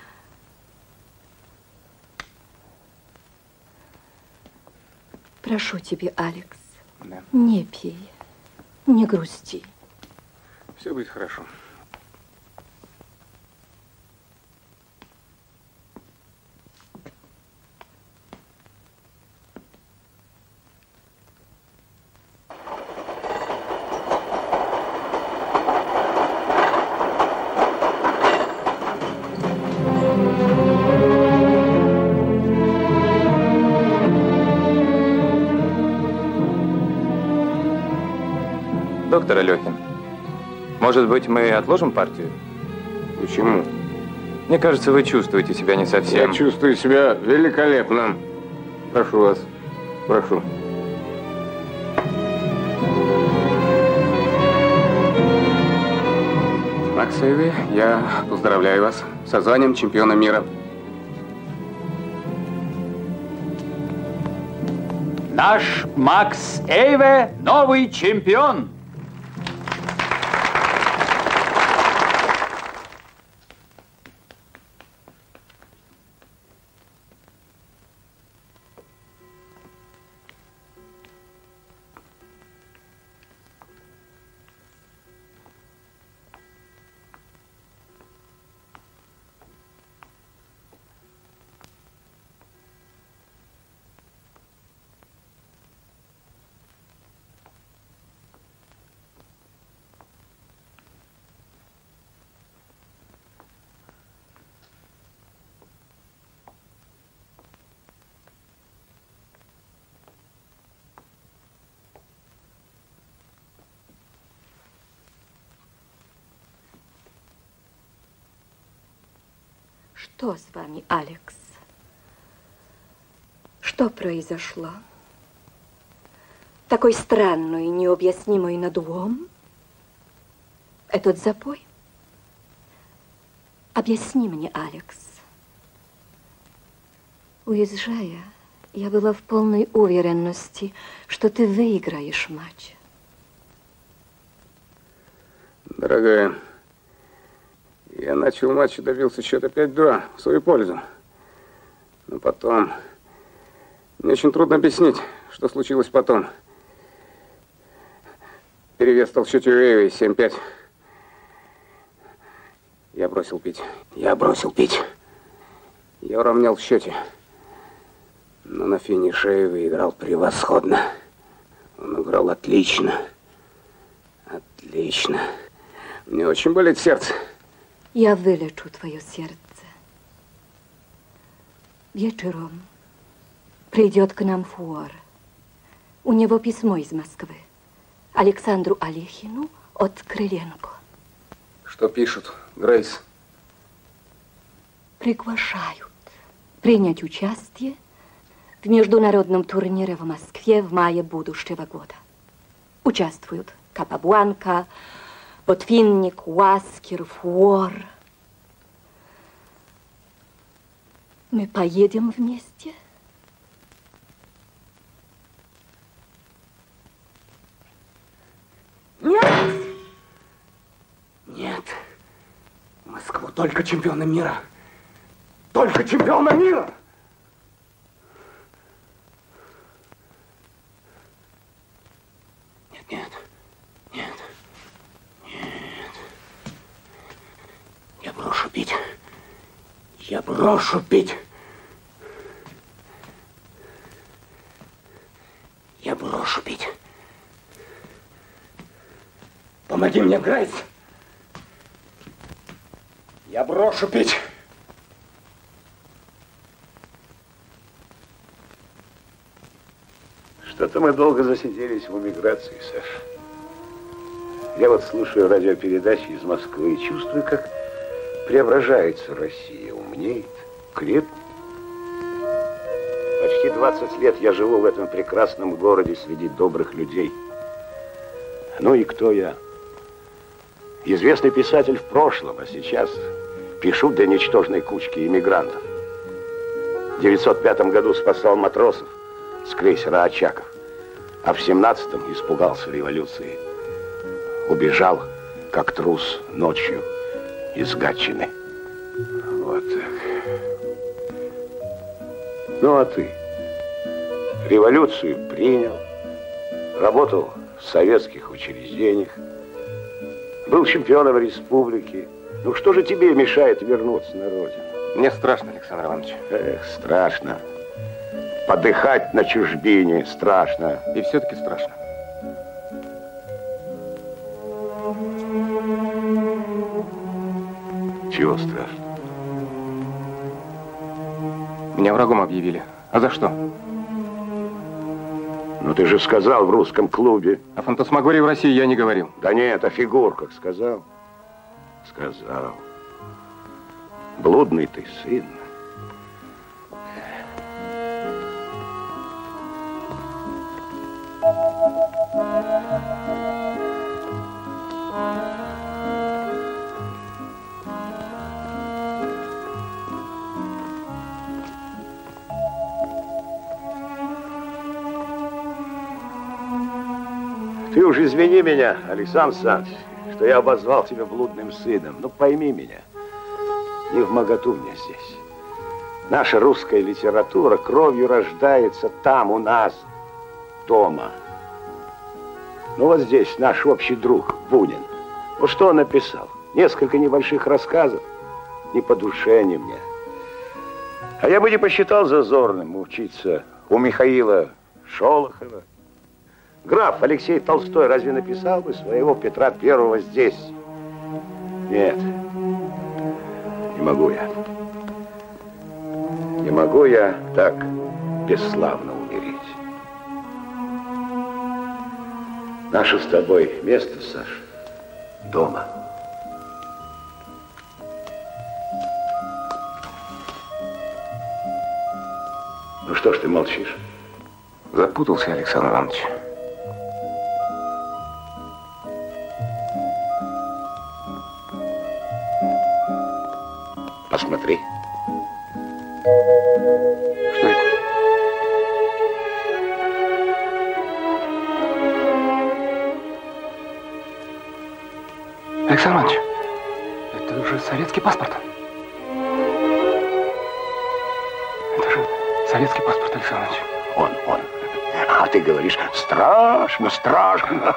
Прошу тебя, Алекс,
да.
Не пей, не грусти.
Все будет хорошо. Доктор Алехин, может быть, мы отложим партию? Почему? Мне кажется, вы чувствуете себя не совсем...
Я чувствую себя великолепно. Прошу вас, прошу.
Макс Эйве, я поздравляю вас со званием чемпиона мира.
Наш Макс Эйве новый чемпион.
Что с вами, Алекс? Что произошло? Такой странный и необъяснимый надлом? Этот запой? Объясни мне, Алекс. Уезжая, Я была в полной уверенности, что ты выиграешь матч.
Дорогая, я начал матч и добился счета пять-два в свою пользу. Но потом... Мне очень трудно объяснить, что случилось потом. Перевес стал в счете семь-пять. Я бросил пить. Я бросил пить. Я уравнял в счете. Но на финише Эйвей играл превосходно. Он играл отлично. Отлично. Мне очень болит сердце.
Я вылечу твое сердце. Вечером придет к нам Фуор. У него письмо из Москвы. Александру Алехину от Крыленко.
Что пишут, Грейс?
Приглашают принять участие в международном турнире в Москве в мае будущего года. Участвуют Капабланка, Ботвинник, Уаскер, Фуор. Мы поедем вместе?
Нет! Нет. В Москву только чемпионы мира. Только чемпионы мира! Нет, нет, нет, нет. Я брошу пить. Я брошу пить. Я брошу пить. Помоги мне, Грейс. Я брошу пить.
Что-то мы долго засиделись в эмиграции, Саша. Я вот слушаю радиопередачи из Москвы и чувствую, как преображается Россия, умнеет, крепнет. Почти двадцать лет я живу в этом прекрасном городе среди добрых людей. Ну и кто я? Известный писатель в прошлом, а сейчас пишу для ничтожной кучки иммигрантов. В девятьсот пятом году спасал матросов с крейсера «Очаков», а в семнадцатом испугался революции. Убежал, как трус, ночью из Гатчины. Вот так. Ну, а ты? Революцию принял, работал в советских учреждениях, был чемпионом республики. Ну, что же тебе мешает вернуться на родину?
Мне страшно, Александр Иванович.
Эх, страшно. Подыхать на чужбине страшно.
И все-таки страшно.
Чего страшно?
Меня врагом объявили. А за что?
Ну, ты же сказал в русском клубе.
О фантасмагории в России я не говорил.
Да нет, о фигурках сказал. Сказал. Блудный ты сын. Ты уж извини меня, Александр Александрович, что я обозвал тебя блудным сыном. Но пойми меня, не вмоготу мне здесь. Наша русская литература кровью рождается там, у нас, дома. Ну вот здесь наш общий друг Бунин. Вот что он написал? Несколько небольших рассказов. Не по душе они мне. А я бы не посчитал зазорным учиться у Михаила Шолохова. Граф Алексей Толстой разве написал бы своего Петра Первого здесь? Нет. Не могу я. Не могу я так бесславно умереть. Наше с тобой место, Саша, дома. Ну что ж ты молчишь?
Запутался, Александр Иванович.
Посмотри.
Что это? Александр Иванович, это же советский паспорт. Это же советский паспорт, Александр Иванович.
Он, он. А ты говоришь, страшно, страшно.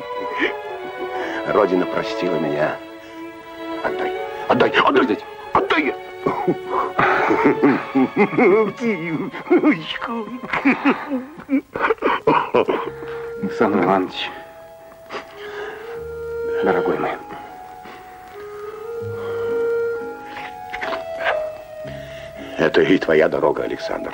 Родина простила меня. Отдай, отдай, отдай, отдай.
Александр Иванович, дорогой мой.
Это и твоя дорога, Александр.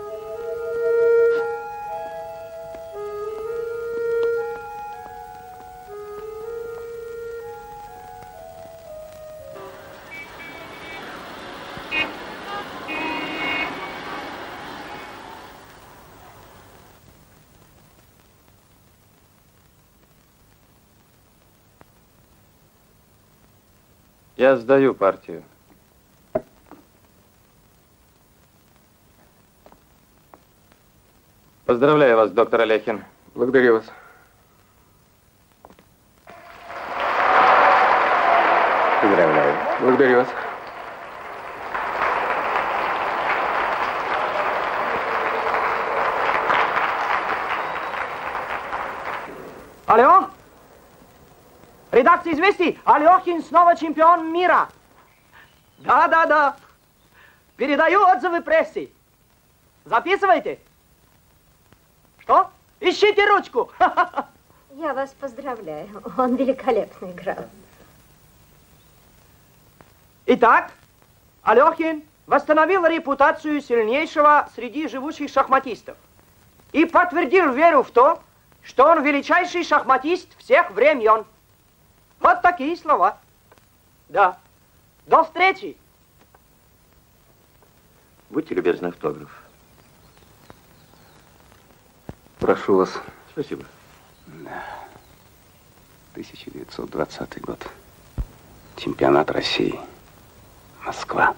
Я сдаю партию. Поздравляю вас, доктор Аляхин.
Благодарю вас.
Поздравляю.
Благодарю вас.
Алло? Редакция «Известий». Алехин снова чемпион мира. Да, да, да. Передаю отзывы прессе. Записывайте. Что? Ищите ручку.
Я вас поздравляю. Он великолепно играл.
Итак, Алехин восстановил репутацию сильнейшего среди живущих шахматистов и подтвердил веру в то, что он величайший шахматист всех времен. Вот такие слова. Да. До встречи.
Будьте любезны, автограф.
Прошу вас.
Спасибо.
Да. тысяча девятьсот двадцатый год. Чемпионат России. Москва.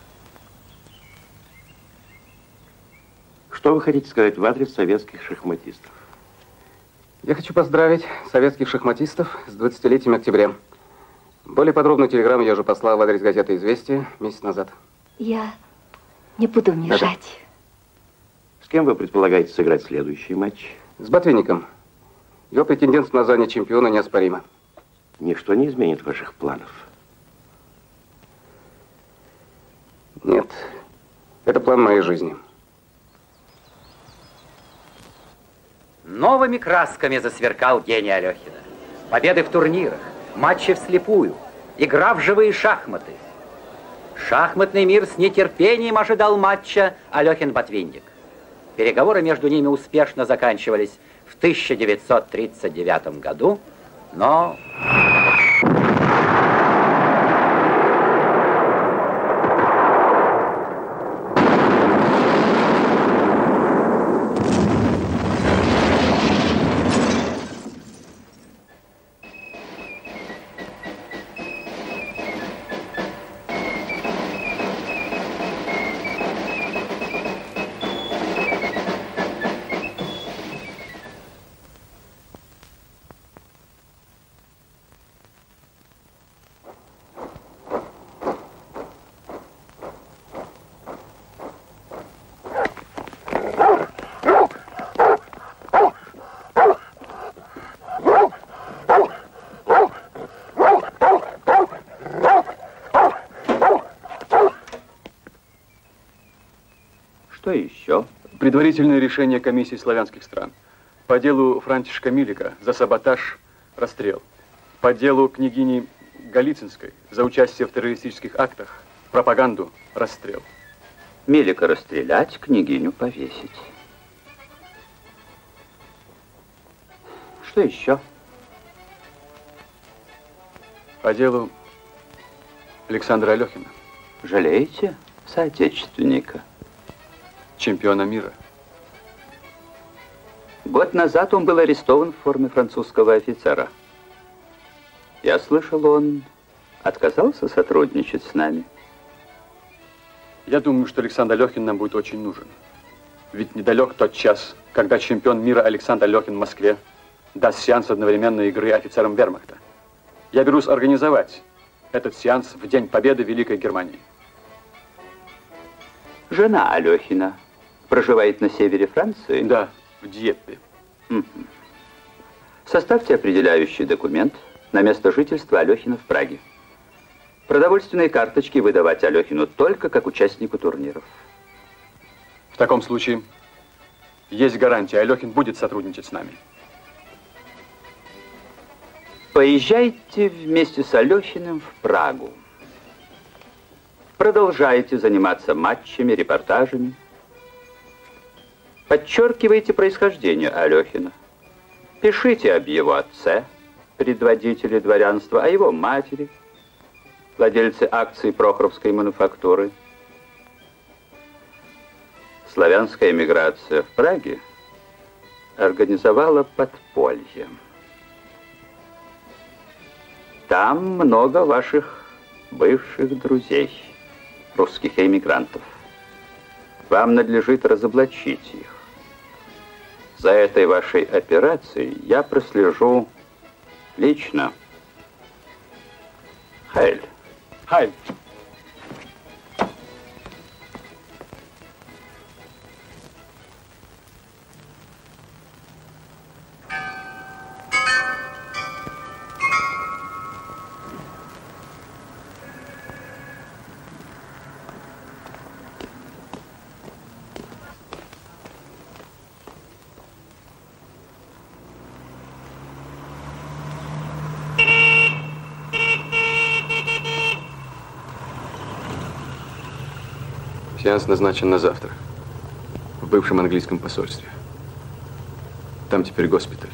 Что вы хотите сказать в адрес советских шахматистов?
Я хочу поздравить советских шахматистов с двадцатилетием октября. Более подробную телеграмму я уже послал в адрес газеты «Известия» месяц назад.
Я не буду мешать.
Да-да. С кем вы предполагаете сыграть следующий матч?
С Ботвинником. Его претендентство на звание чемпиона неоспоримо.
Ничто не изменит ваших планов.
Нет. Это план моей жизни.
Новыми красками засверкал гений Алехина. Победы в турнирах, матчи вслепую, игра в живые шахматы. Шахматный мир с нетерпением ожидал матча Алехин-Ботвинник. Переговоры между ними успешно заканчивались в тысяча девятьсот тридцать девятом году, но...
Что еще?
Предварительное решение комиссии славянских стран. По делу Франтишка Милика за саботаж – расстрел. По делу княгини Голицынской за участие в террористических актах, пропаганду – расстрел.
Милика расстрелять, княгиню повесить. Что еще?
По делу Александра Алехина.
Жалеете соотечественника?
Чемпиона мира.
Год назад он был арестован в форме французского офицера. Я слышал, он отказался сотрудничать с нами.
Я думаю, что Александр Алехин нам будет очень нужен. Ведь недалек тот час, когда чемпион мира Александр Алехин в Москве даст сеанс одновременной игры офицерам вермахта. Я берусь организовать этот сеанс в День Победы Великой Германии.
Жена Алехина проживает на севере Франции?
Да, в Дьеппе.
Угу. Составьте определяющий документ на место жительства Алехина в Праге. Продовольственные карточки выдавать Алехину только как участнику турниров.
В таком случае есть гарантия, Алехин будет сотрудничать с нами.
Поезжайте вместе с Алехиным в Прагу. Продолжайте заниматься матчами, репортажами. Подчеркивайте происхождение Алехина. Пишите об его отце, предводителе дворянства, о его матери, владельце акций Прохоровской мануфактуры. Славянская эмиграция в Праге организовала подполье. Там много ваших бывших друзей, русских эмигрантов. Вам надлежит разоблачить их. За этой вашей операцией я прослежу лично. Хайль.
Хайль. Сеанс назначен на завтра. В бывшем английском посольстве. Там теперь госпиталь.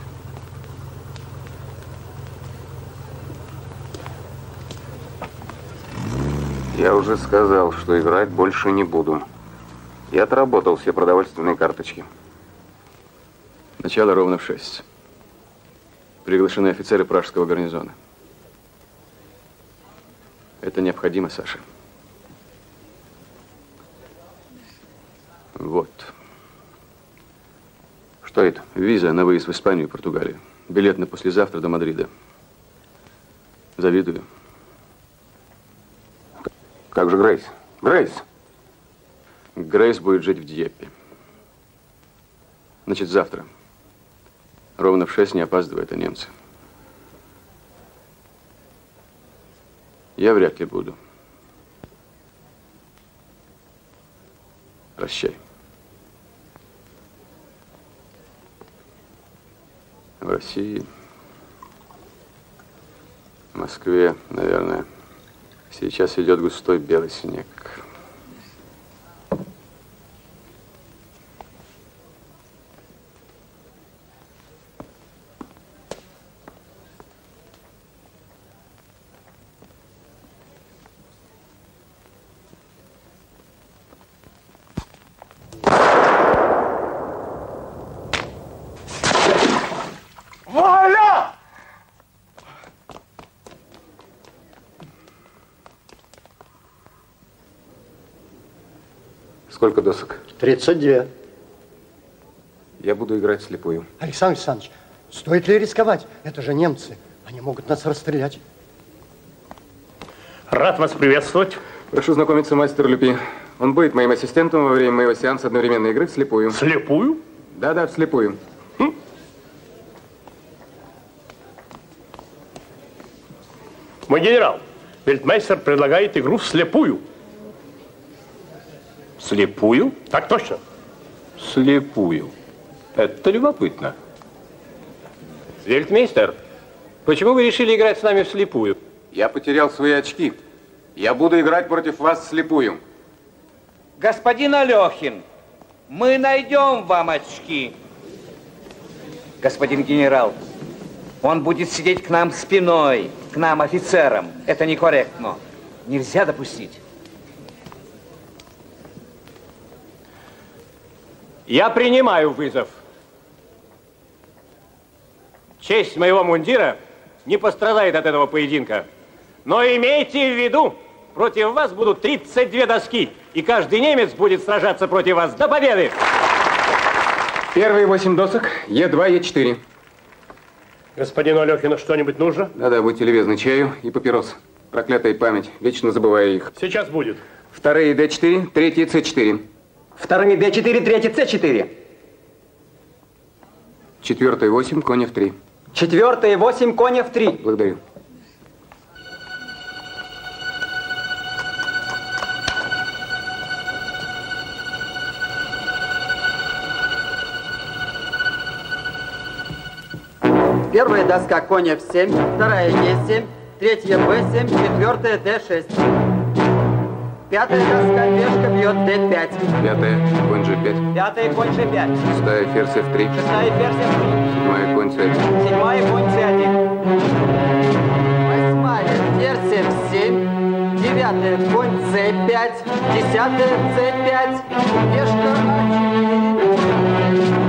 Я уже сказал, что играть больше не буду. Я отработал все продовольственные карточки.
Начало ровно в шесть. Приглашены офицеры пражского гарнизона. Это необходимо, Саша. Вот.
Что это?
Виза на выезд в Испанию и Португалию. Билет на послезавтра до Мадрида. Завидую.
Как же Грейс? Грейс!
Грейс будет жить в Дьеппе. Значит, завтра. Ровно в шесть, не опаздывают, а немцы. Я вряд ли буду. Прощай. В России, в Москве, наверное, сейчас идет густой белый снег.
Сколько досок?
тридцать два.
Я буду играть вслепую.
Александр Александрович, стоит ли рисковать? Это же немцы. Они могут нас расстрелять.
Рад вас приветствовать.
Прошу знакомиться, мастер Люпи. Он будет моим ассистентом во время моего сеанса одновременной игры вслепую.
Вслепую?
Да-да, вслепую.
Хм. Мой генерал, фельдмейстер предлагает игру вслепую.
Слепую?
Так точно.
Слепую. Это любопытно.
Фельдмейстер, почему вы решили играть с нами вслепую?
Я потерял свои очки. Я буду играть против вас вслепую.
Господин Алехин, мы найдем вам очки. Господин генерал, он будет сидеть к нам спиной, к нам, офицерам. Это некорректно. Нельзя допустить.
Я принимаю вызов. Честь моего мундира не пострадает от этого поединка. Но имейте в виду, против вас будут тридцать две доски, и каждый немец будет сражаться против вас до победы.
Первые восемь досок, Е два, Е четыре.
Господину Алехину что-нибудь нужно?
Да-да, будьте любезны, чаю и папирос. Проклятая память, вечно забываю их.
Сейчас будет.
Вторые дэ четыре, третьи цэ четыре.
Вторые дэ четыре, третьи цэ четыре.
Четвертая восемь, конь эф три.
Четвертая восемь, конь эф три.
Благодарю.
Первая доска конь эф семь, вторая е семь, третья бэ семь, четвертая дэ шесть. Пятая доска пешка бьет дэ пять.
Пятая, конь жэ пять.
Пятая, конь жэ пять.
Шестая, ферзь эф три.
Шестая, ферзь эф три.
Седьмая, конь цэ один.
Седьмая, конь цэ один.
Восьмая, ферзь эф семь. Девятая, конь цэ пять. Десятая, цэ пять. Пешка а четыре.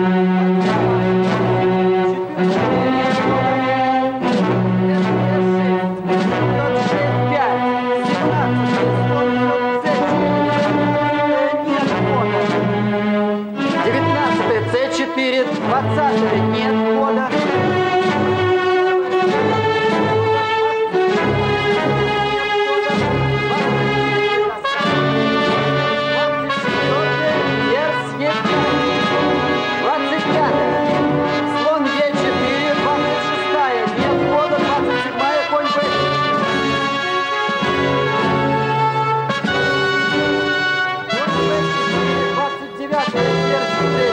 двадцатая нет хода. двадцать пятая. Слон е четыре, двадцать шестая. Нет хода, двадцать седьмая, конь бэ. двадцать девятая, ферзь дэ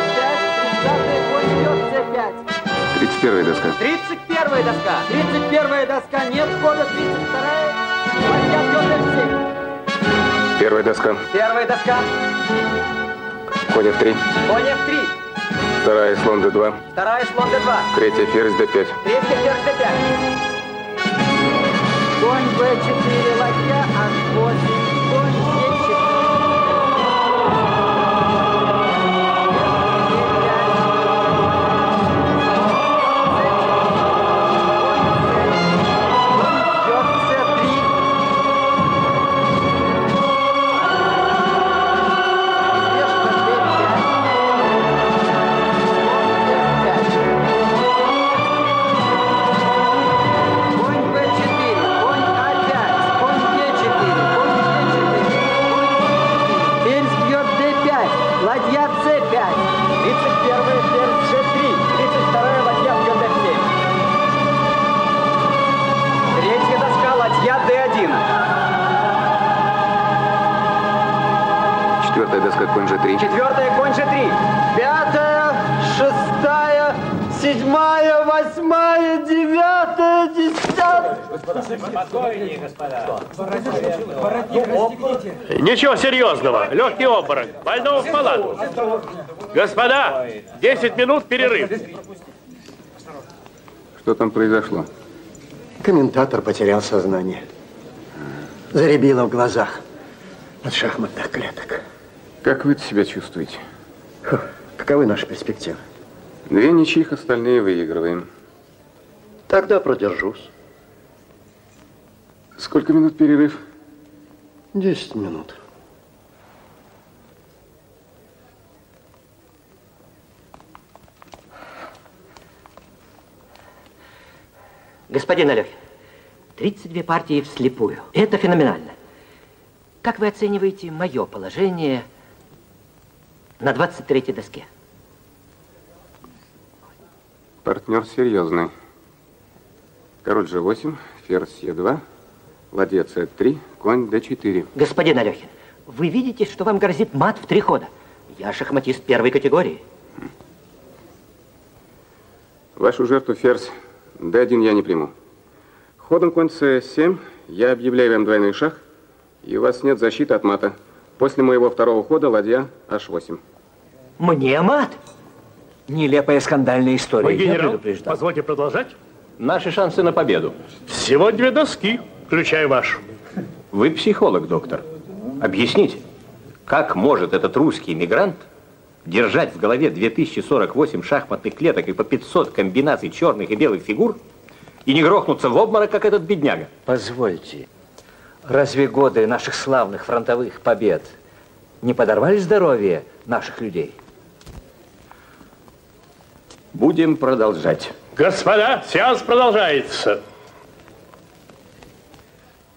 пять.
Тридцать первая доска.
Тридцать первая доска. Тридцать первая доска. Нет хода. Тридцать вторая. Ладья бьет эф семь.
Первая доска.
Первая доска.
Конь эф три.
Конь эф три.
Вторая, слон дэ два.
Вторая, слон дэ два.
Третья, ферзь дэ пять.
Третья, ферзь дэ пять.
Конь бэ четыре. Ладья аш восемь. Конь е четыре.
Четвертая доска, конь жэ три.
Четвертая, конь жэ три.
Пятая, шестая, седьмая, восьмая, девятая, десятая.
Спокойнее, господа. Ничего серьезного. Легкий обморок. Больного в палату. Господа, десять минут перерыв.
Что там произошло?
Комментатор потерял сознание. Заребило в глазах от шахматных клеток.
Как вы себя чувствуете?
Фу, каковы наши перспективы?
Две ничьих, остальные выигрываем.
Тогда продержусь.
Сколько минут перерыв?
Десять минут.
Господин Алехин, тридцать две партии вслепую. Это феноменально. Как вы оцениваете мое положение на двадцать третьей доске?
Партнер серьезный. Король жэ восемь, ферзь е два, ладья цэ три, конь дэ четыре.
Господин Алехин, вы видите, что вам грозит мат в три хода? Я шахматист первой категории.
Вашу жертву ферзь дэ один я не приму. Ходом конь цэ семь я объявляю вам двойной шах, и у вас нет защиты от мата. После моего второго хода ладья аш восемь.
Мне мат? Нелепая скандальная история.
Мой генерал, позвольте продолжать. Наши шансы на победу. Всего две доски, включая вашу. Вы психолог, доктор. Объясните, как может этот русский мигрант держать в голове две тысячи сорок восемь шахматных клеток и по пятьсот комбинаций черных и белых фигур и не грохнуться в обморок, как этот бедняга?
Позвольте, разве годы наших славных фронтовых побед не подорвали здоровье наших людей?
Будем продолжать. Господа, сеанс продолжается.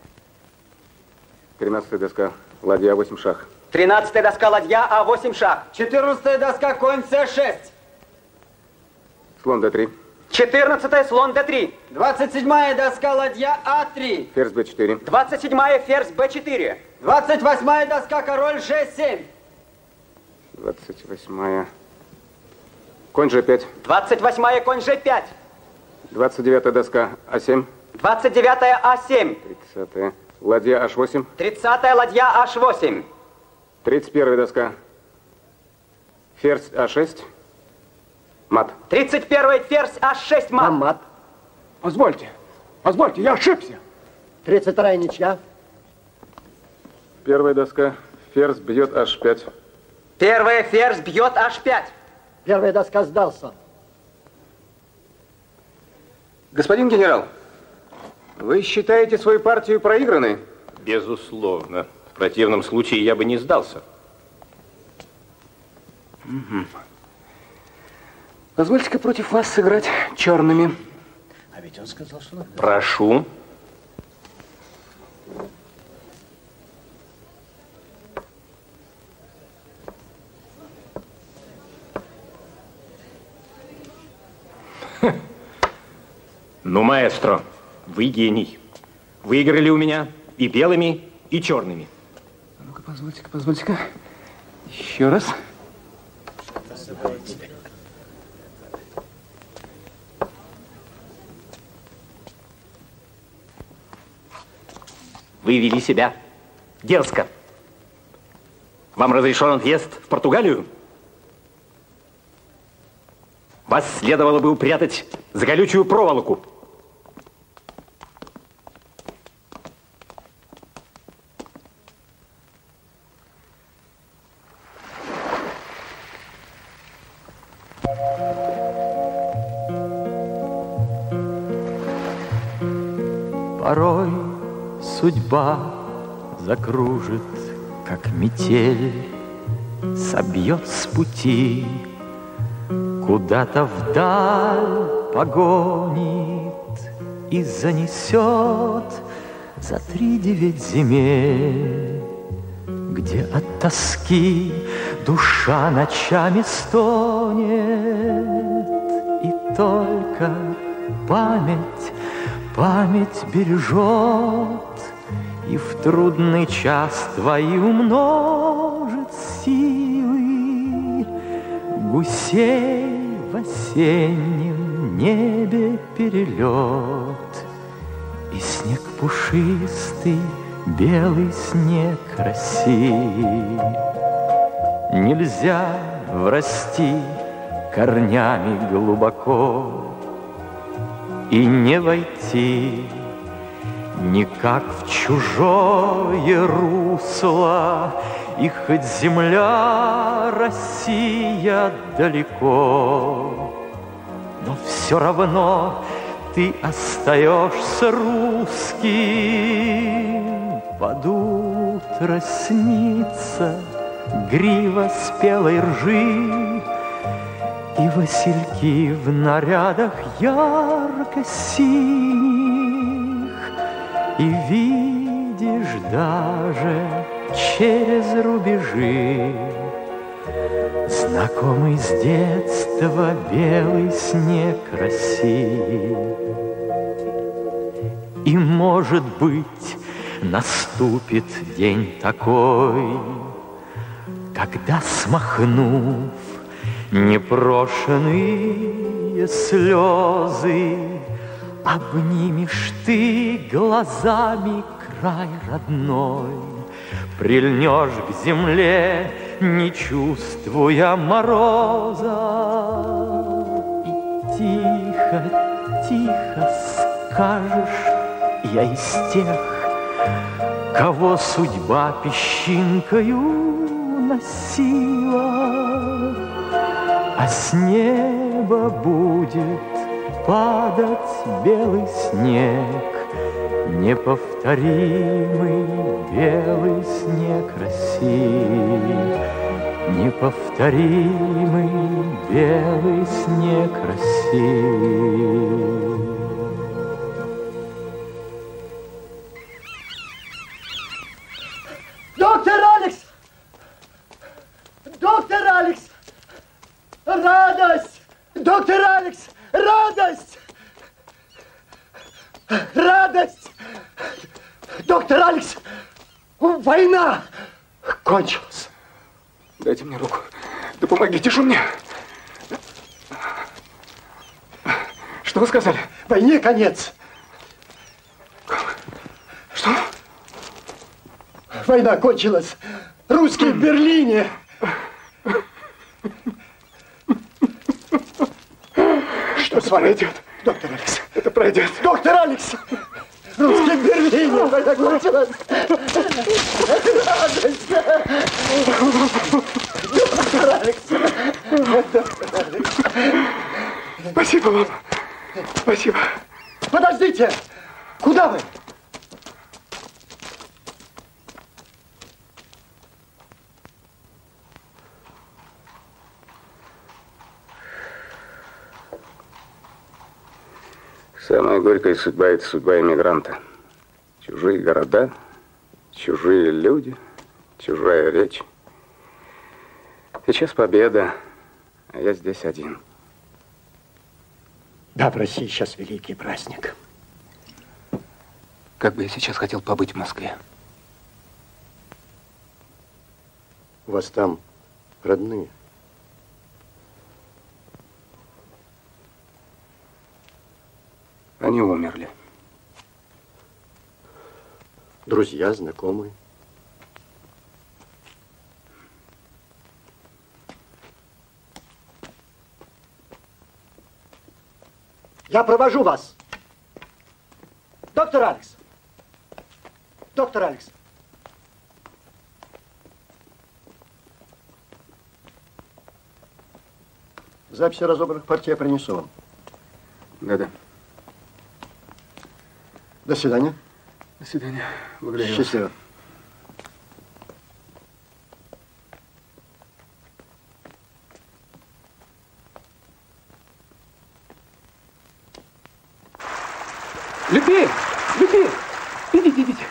Тринадцатая доска. Ладья, восемь шах.
Тринадцатая доска ладья, а восемь шах. Четырнадцатая доска конь С шесть.
Слон Д три.
Четырнадцатая слон Д три. Двадцать седьмая доска ладья А три.
Ферзь Б четыре.
Двадцать седьмая ферзь Б четыре. Двадцать восьмая доска король Ж семь.
Двадцать восьмая. Конь Ж пять.
Двадцать восьмая конь Ж пять.
Двадцать девятая доска А семь.
Двадцать девятая А семь.
Тридцатая. Ладья H восемь.
Тридцатая ладья H восемь.
Тридцать первая доска. Ферзь А шесть. Мат.
Тридцать первая ферзь H шесть мат.
Мат.
Позвольте, позвольте, я ошибся.
Тридцать вторая ничья.
Первая доска. Ферзь бьет H пять.
Первая ферзь бьет H пять.
Первая доска сдался.
Господин генерал, вы считаете свою партию проигранной?
Безусловно. В противном случае я бы не сдался.
Угу. Позвольте-ка против вас сыграть черными.
А ведь он сказал, что...
Прошу. Ну, маэстро, вы гений. Выиграли у меня и белыми, и черными.
Ну-ка, позвольте-ка, позвольте-ка. Еще раз.
Вы вели себя дерзко. Вам разрешен отъезд в Португалию? Вас следовало бы упрятать за колючую проволоку.
Порой судьба закружит, как метель, собьет с пути, куда-то вдаль погонит и занесет за три девять земель, где от тоски душа ночами стонет, и только память Память бережет и в трудный час твои умножит силы. Гусей в осеннем небе перелет, и снег пушистый, белый снег России. Нельзя врасти корнями глубоко и не войти никак в чужое русло, и хоть земля Россия далеко, но все равно ты остаешься русским. Под утро снится грива спелой ржи, и васильки в нарядах ярко-синих, и видишь даже через рубежи знакомый с детства белый снег России. И, может быть, наступит день такой, когда, смахнув непрошенные слезы, обнимешь ты глазами край родной, прильнешь к земле, не чувствуя мороза, и тихо, тихо скажешь: я из тех, кого судьба песчинкою носила, а с неба будет падать белый снег, неповторимый белый снег России, неповторимый белый снег России.
Алекс! Радость! Доктор Алекс! Радость! Радость! Доктор Алекс! Война кончилась.
Дайте мне руку. Да помогите же мне. Что вы сказали?
Войне конец.
Что?
Война кончилась. Русские в Берлине. Что с вами идет? Доктор Алекс.
Это пройдет.
Доктор Алекс! Русские в Берлине. Война кончилась. Радость. Доктор Алекс. Доктор Алекс.
Спасибо вам. Спасибо.
Подождите. Куда вы?
Самая горькая судьба – это судьба иммигранта. Чужие города, чужие люди, чужая речь. Сейчас победа, а я здесь один.
Да, в России сейчас великий праздник.
Как бы я сейчас хотел побыть в Москве.
У вас там родные.
Они умерли.
Друзья, знакомые. Я провожу вас. Доктор Алекс. Доктор Алекс. Записи разобранных партий я принесу вам.
Да-да.
До свидания.
До свидания. Благодарю.
Счастливо.
Люби! Люби! Идите, идите.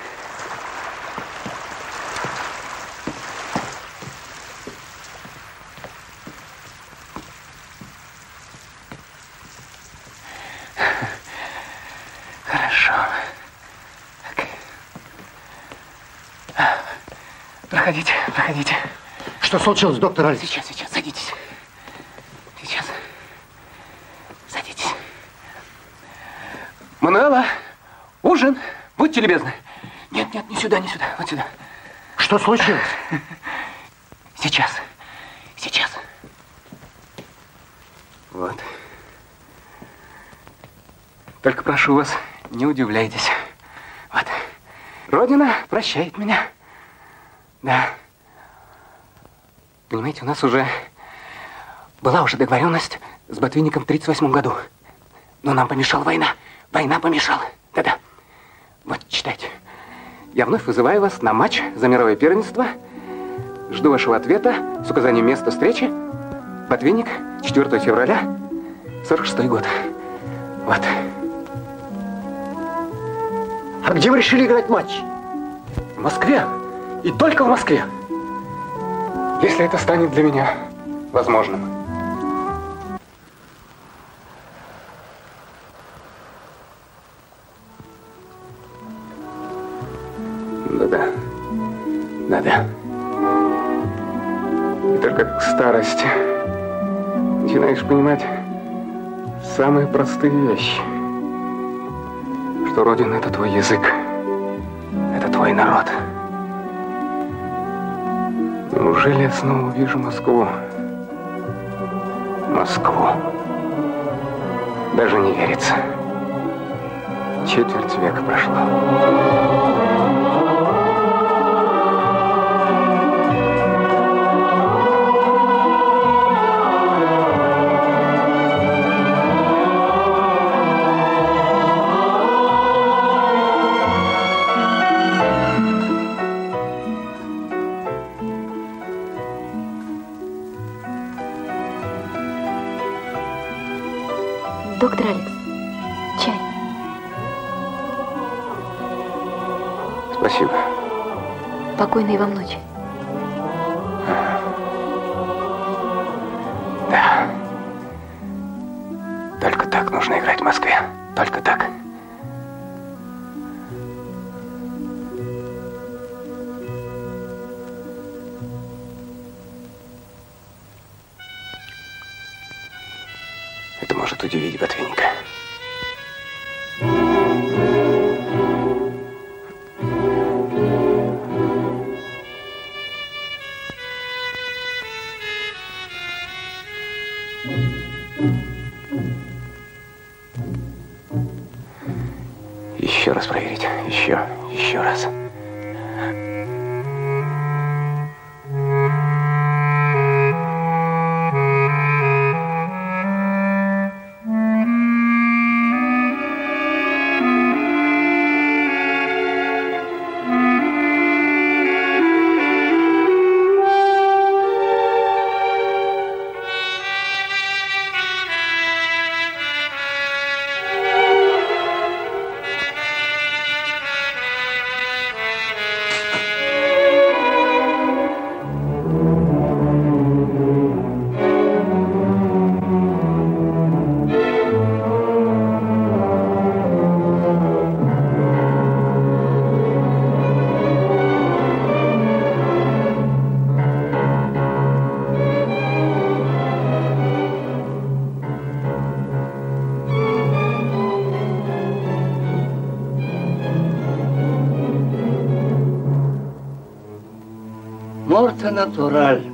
Хорошо. Проходите, проходите.
Что случилось, доктор Алекс?
Сейчас, сейчас, садитесь. Сейчас. Садитесь. Мануэла, ужин. Будьте любезны. Нет, нет, не сюда, не сюда. Вот сюда.
Что случилось?
Сейчас. Сейчас.
Вот. Только прошу вас, не удивляйтесь. Вот. Родина прощает меня. Да. Понимаете, у нас уже была уже договоренность с Ботвинником в тридцать восьмом году. Но нам помешала война. Война помешала. Да-да. Вот, читайте. Я вновь вызываю вас на матч за мировое первенство. Жду вашего ответа с указанием места встречи. Ботвинник, четвёртого февраля, сорок шестой год. Вот.
А где вы решили играть матч?
В Москве. И только в Москве. Если это станет для меня возможным. Да-да. Да-да. И только к старости начинаешь понимать самые простые вещи. Что Родина — это твой язык. Это твой народ. Неужели я снова увижу Москву? Москву. Даже не верится. Четверть века прошла.
Доктор Алекс, чай.
Спасибо.
Покойной вам ночи.
нужно играть в Москве. Только так. Это может удивить Ботвинника. Еще раз проверить. Еще. Еще раз.
Morte naturale.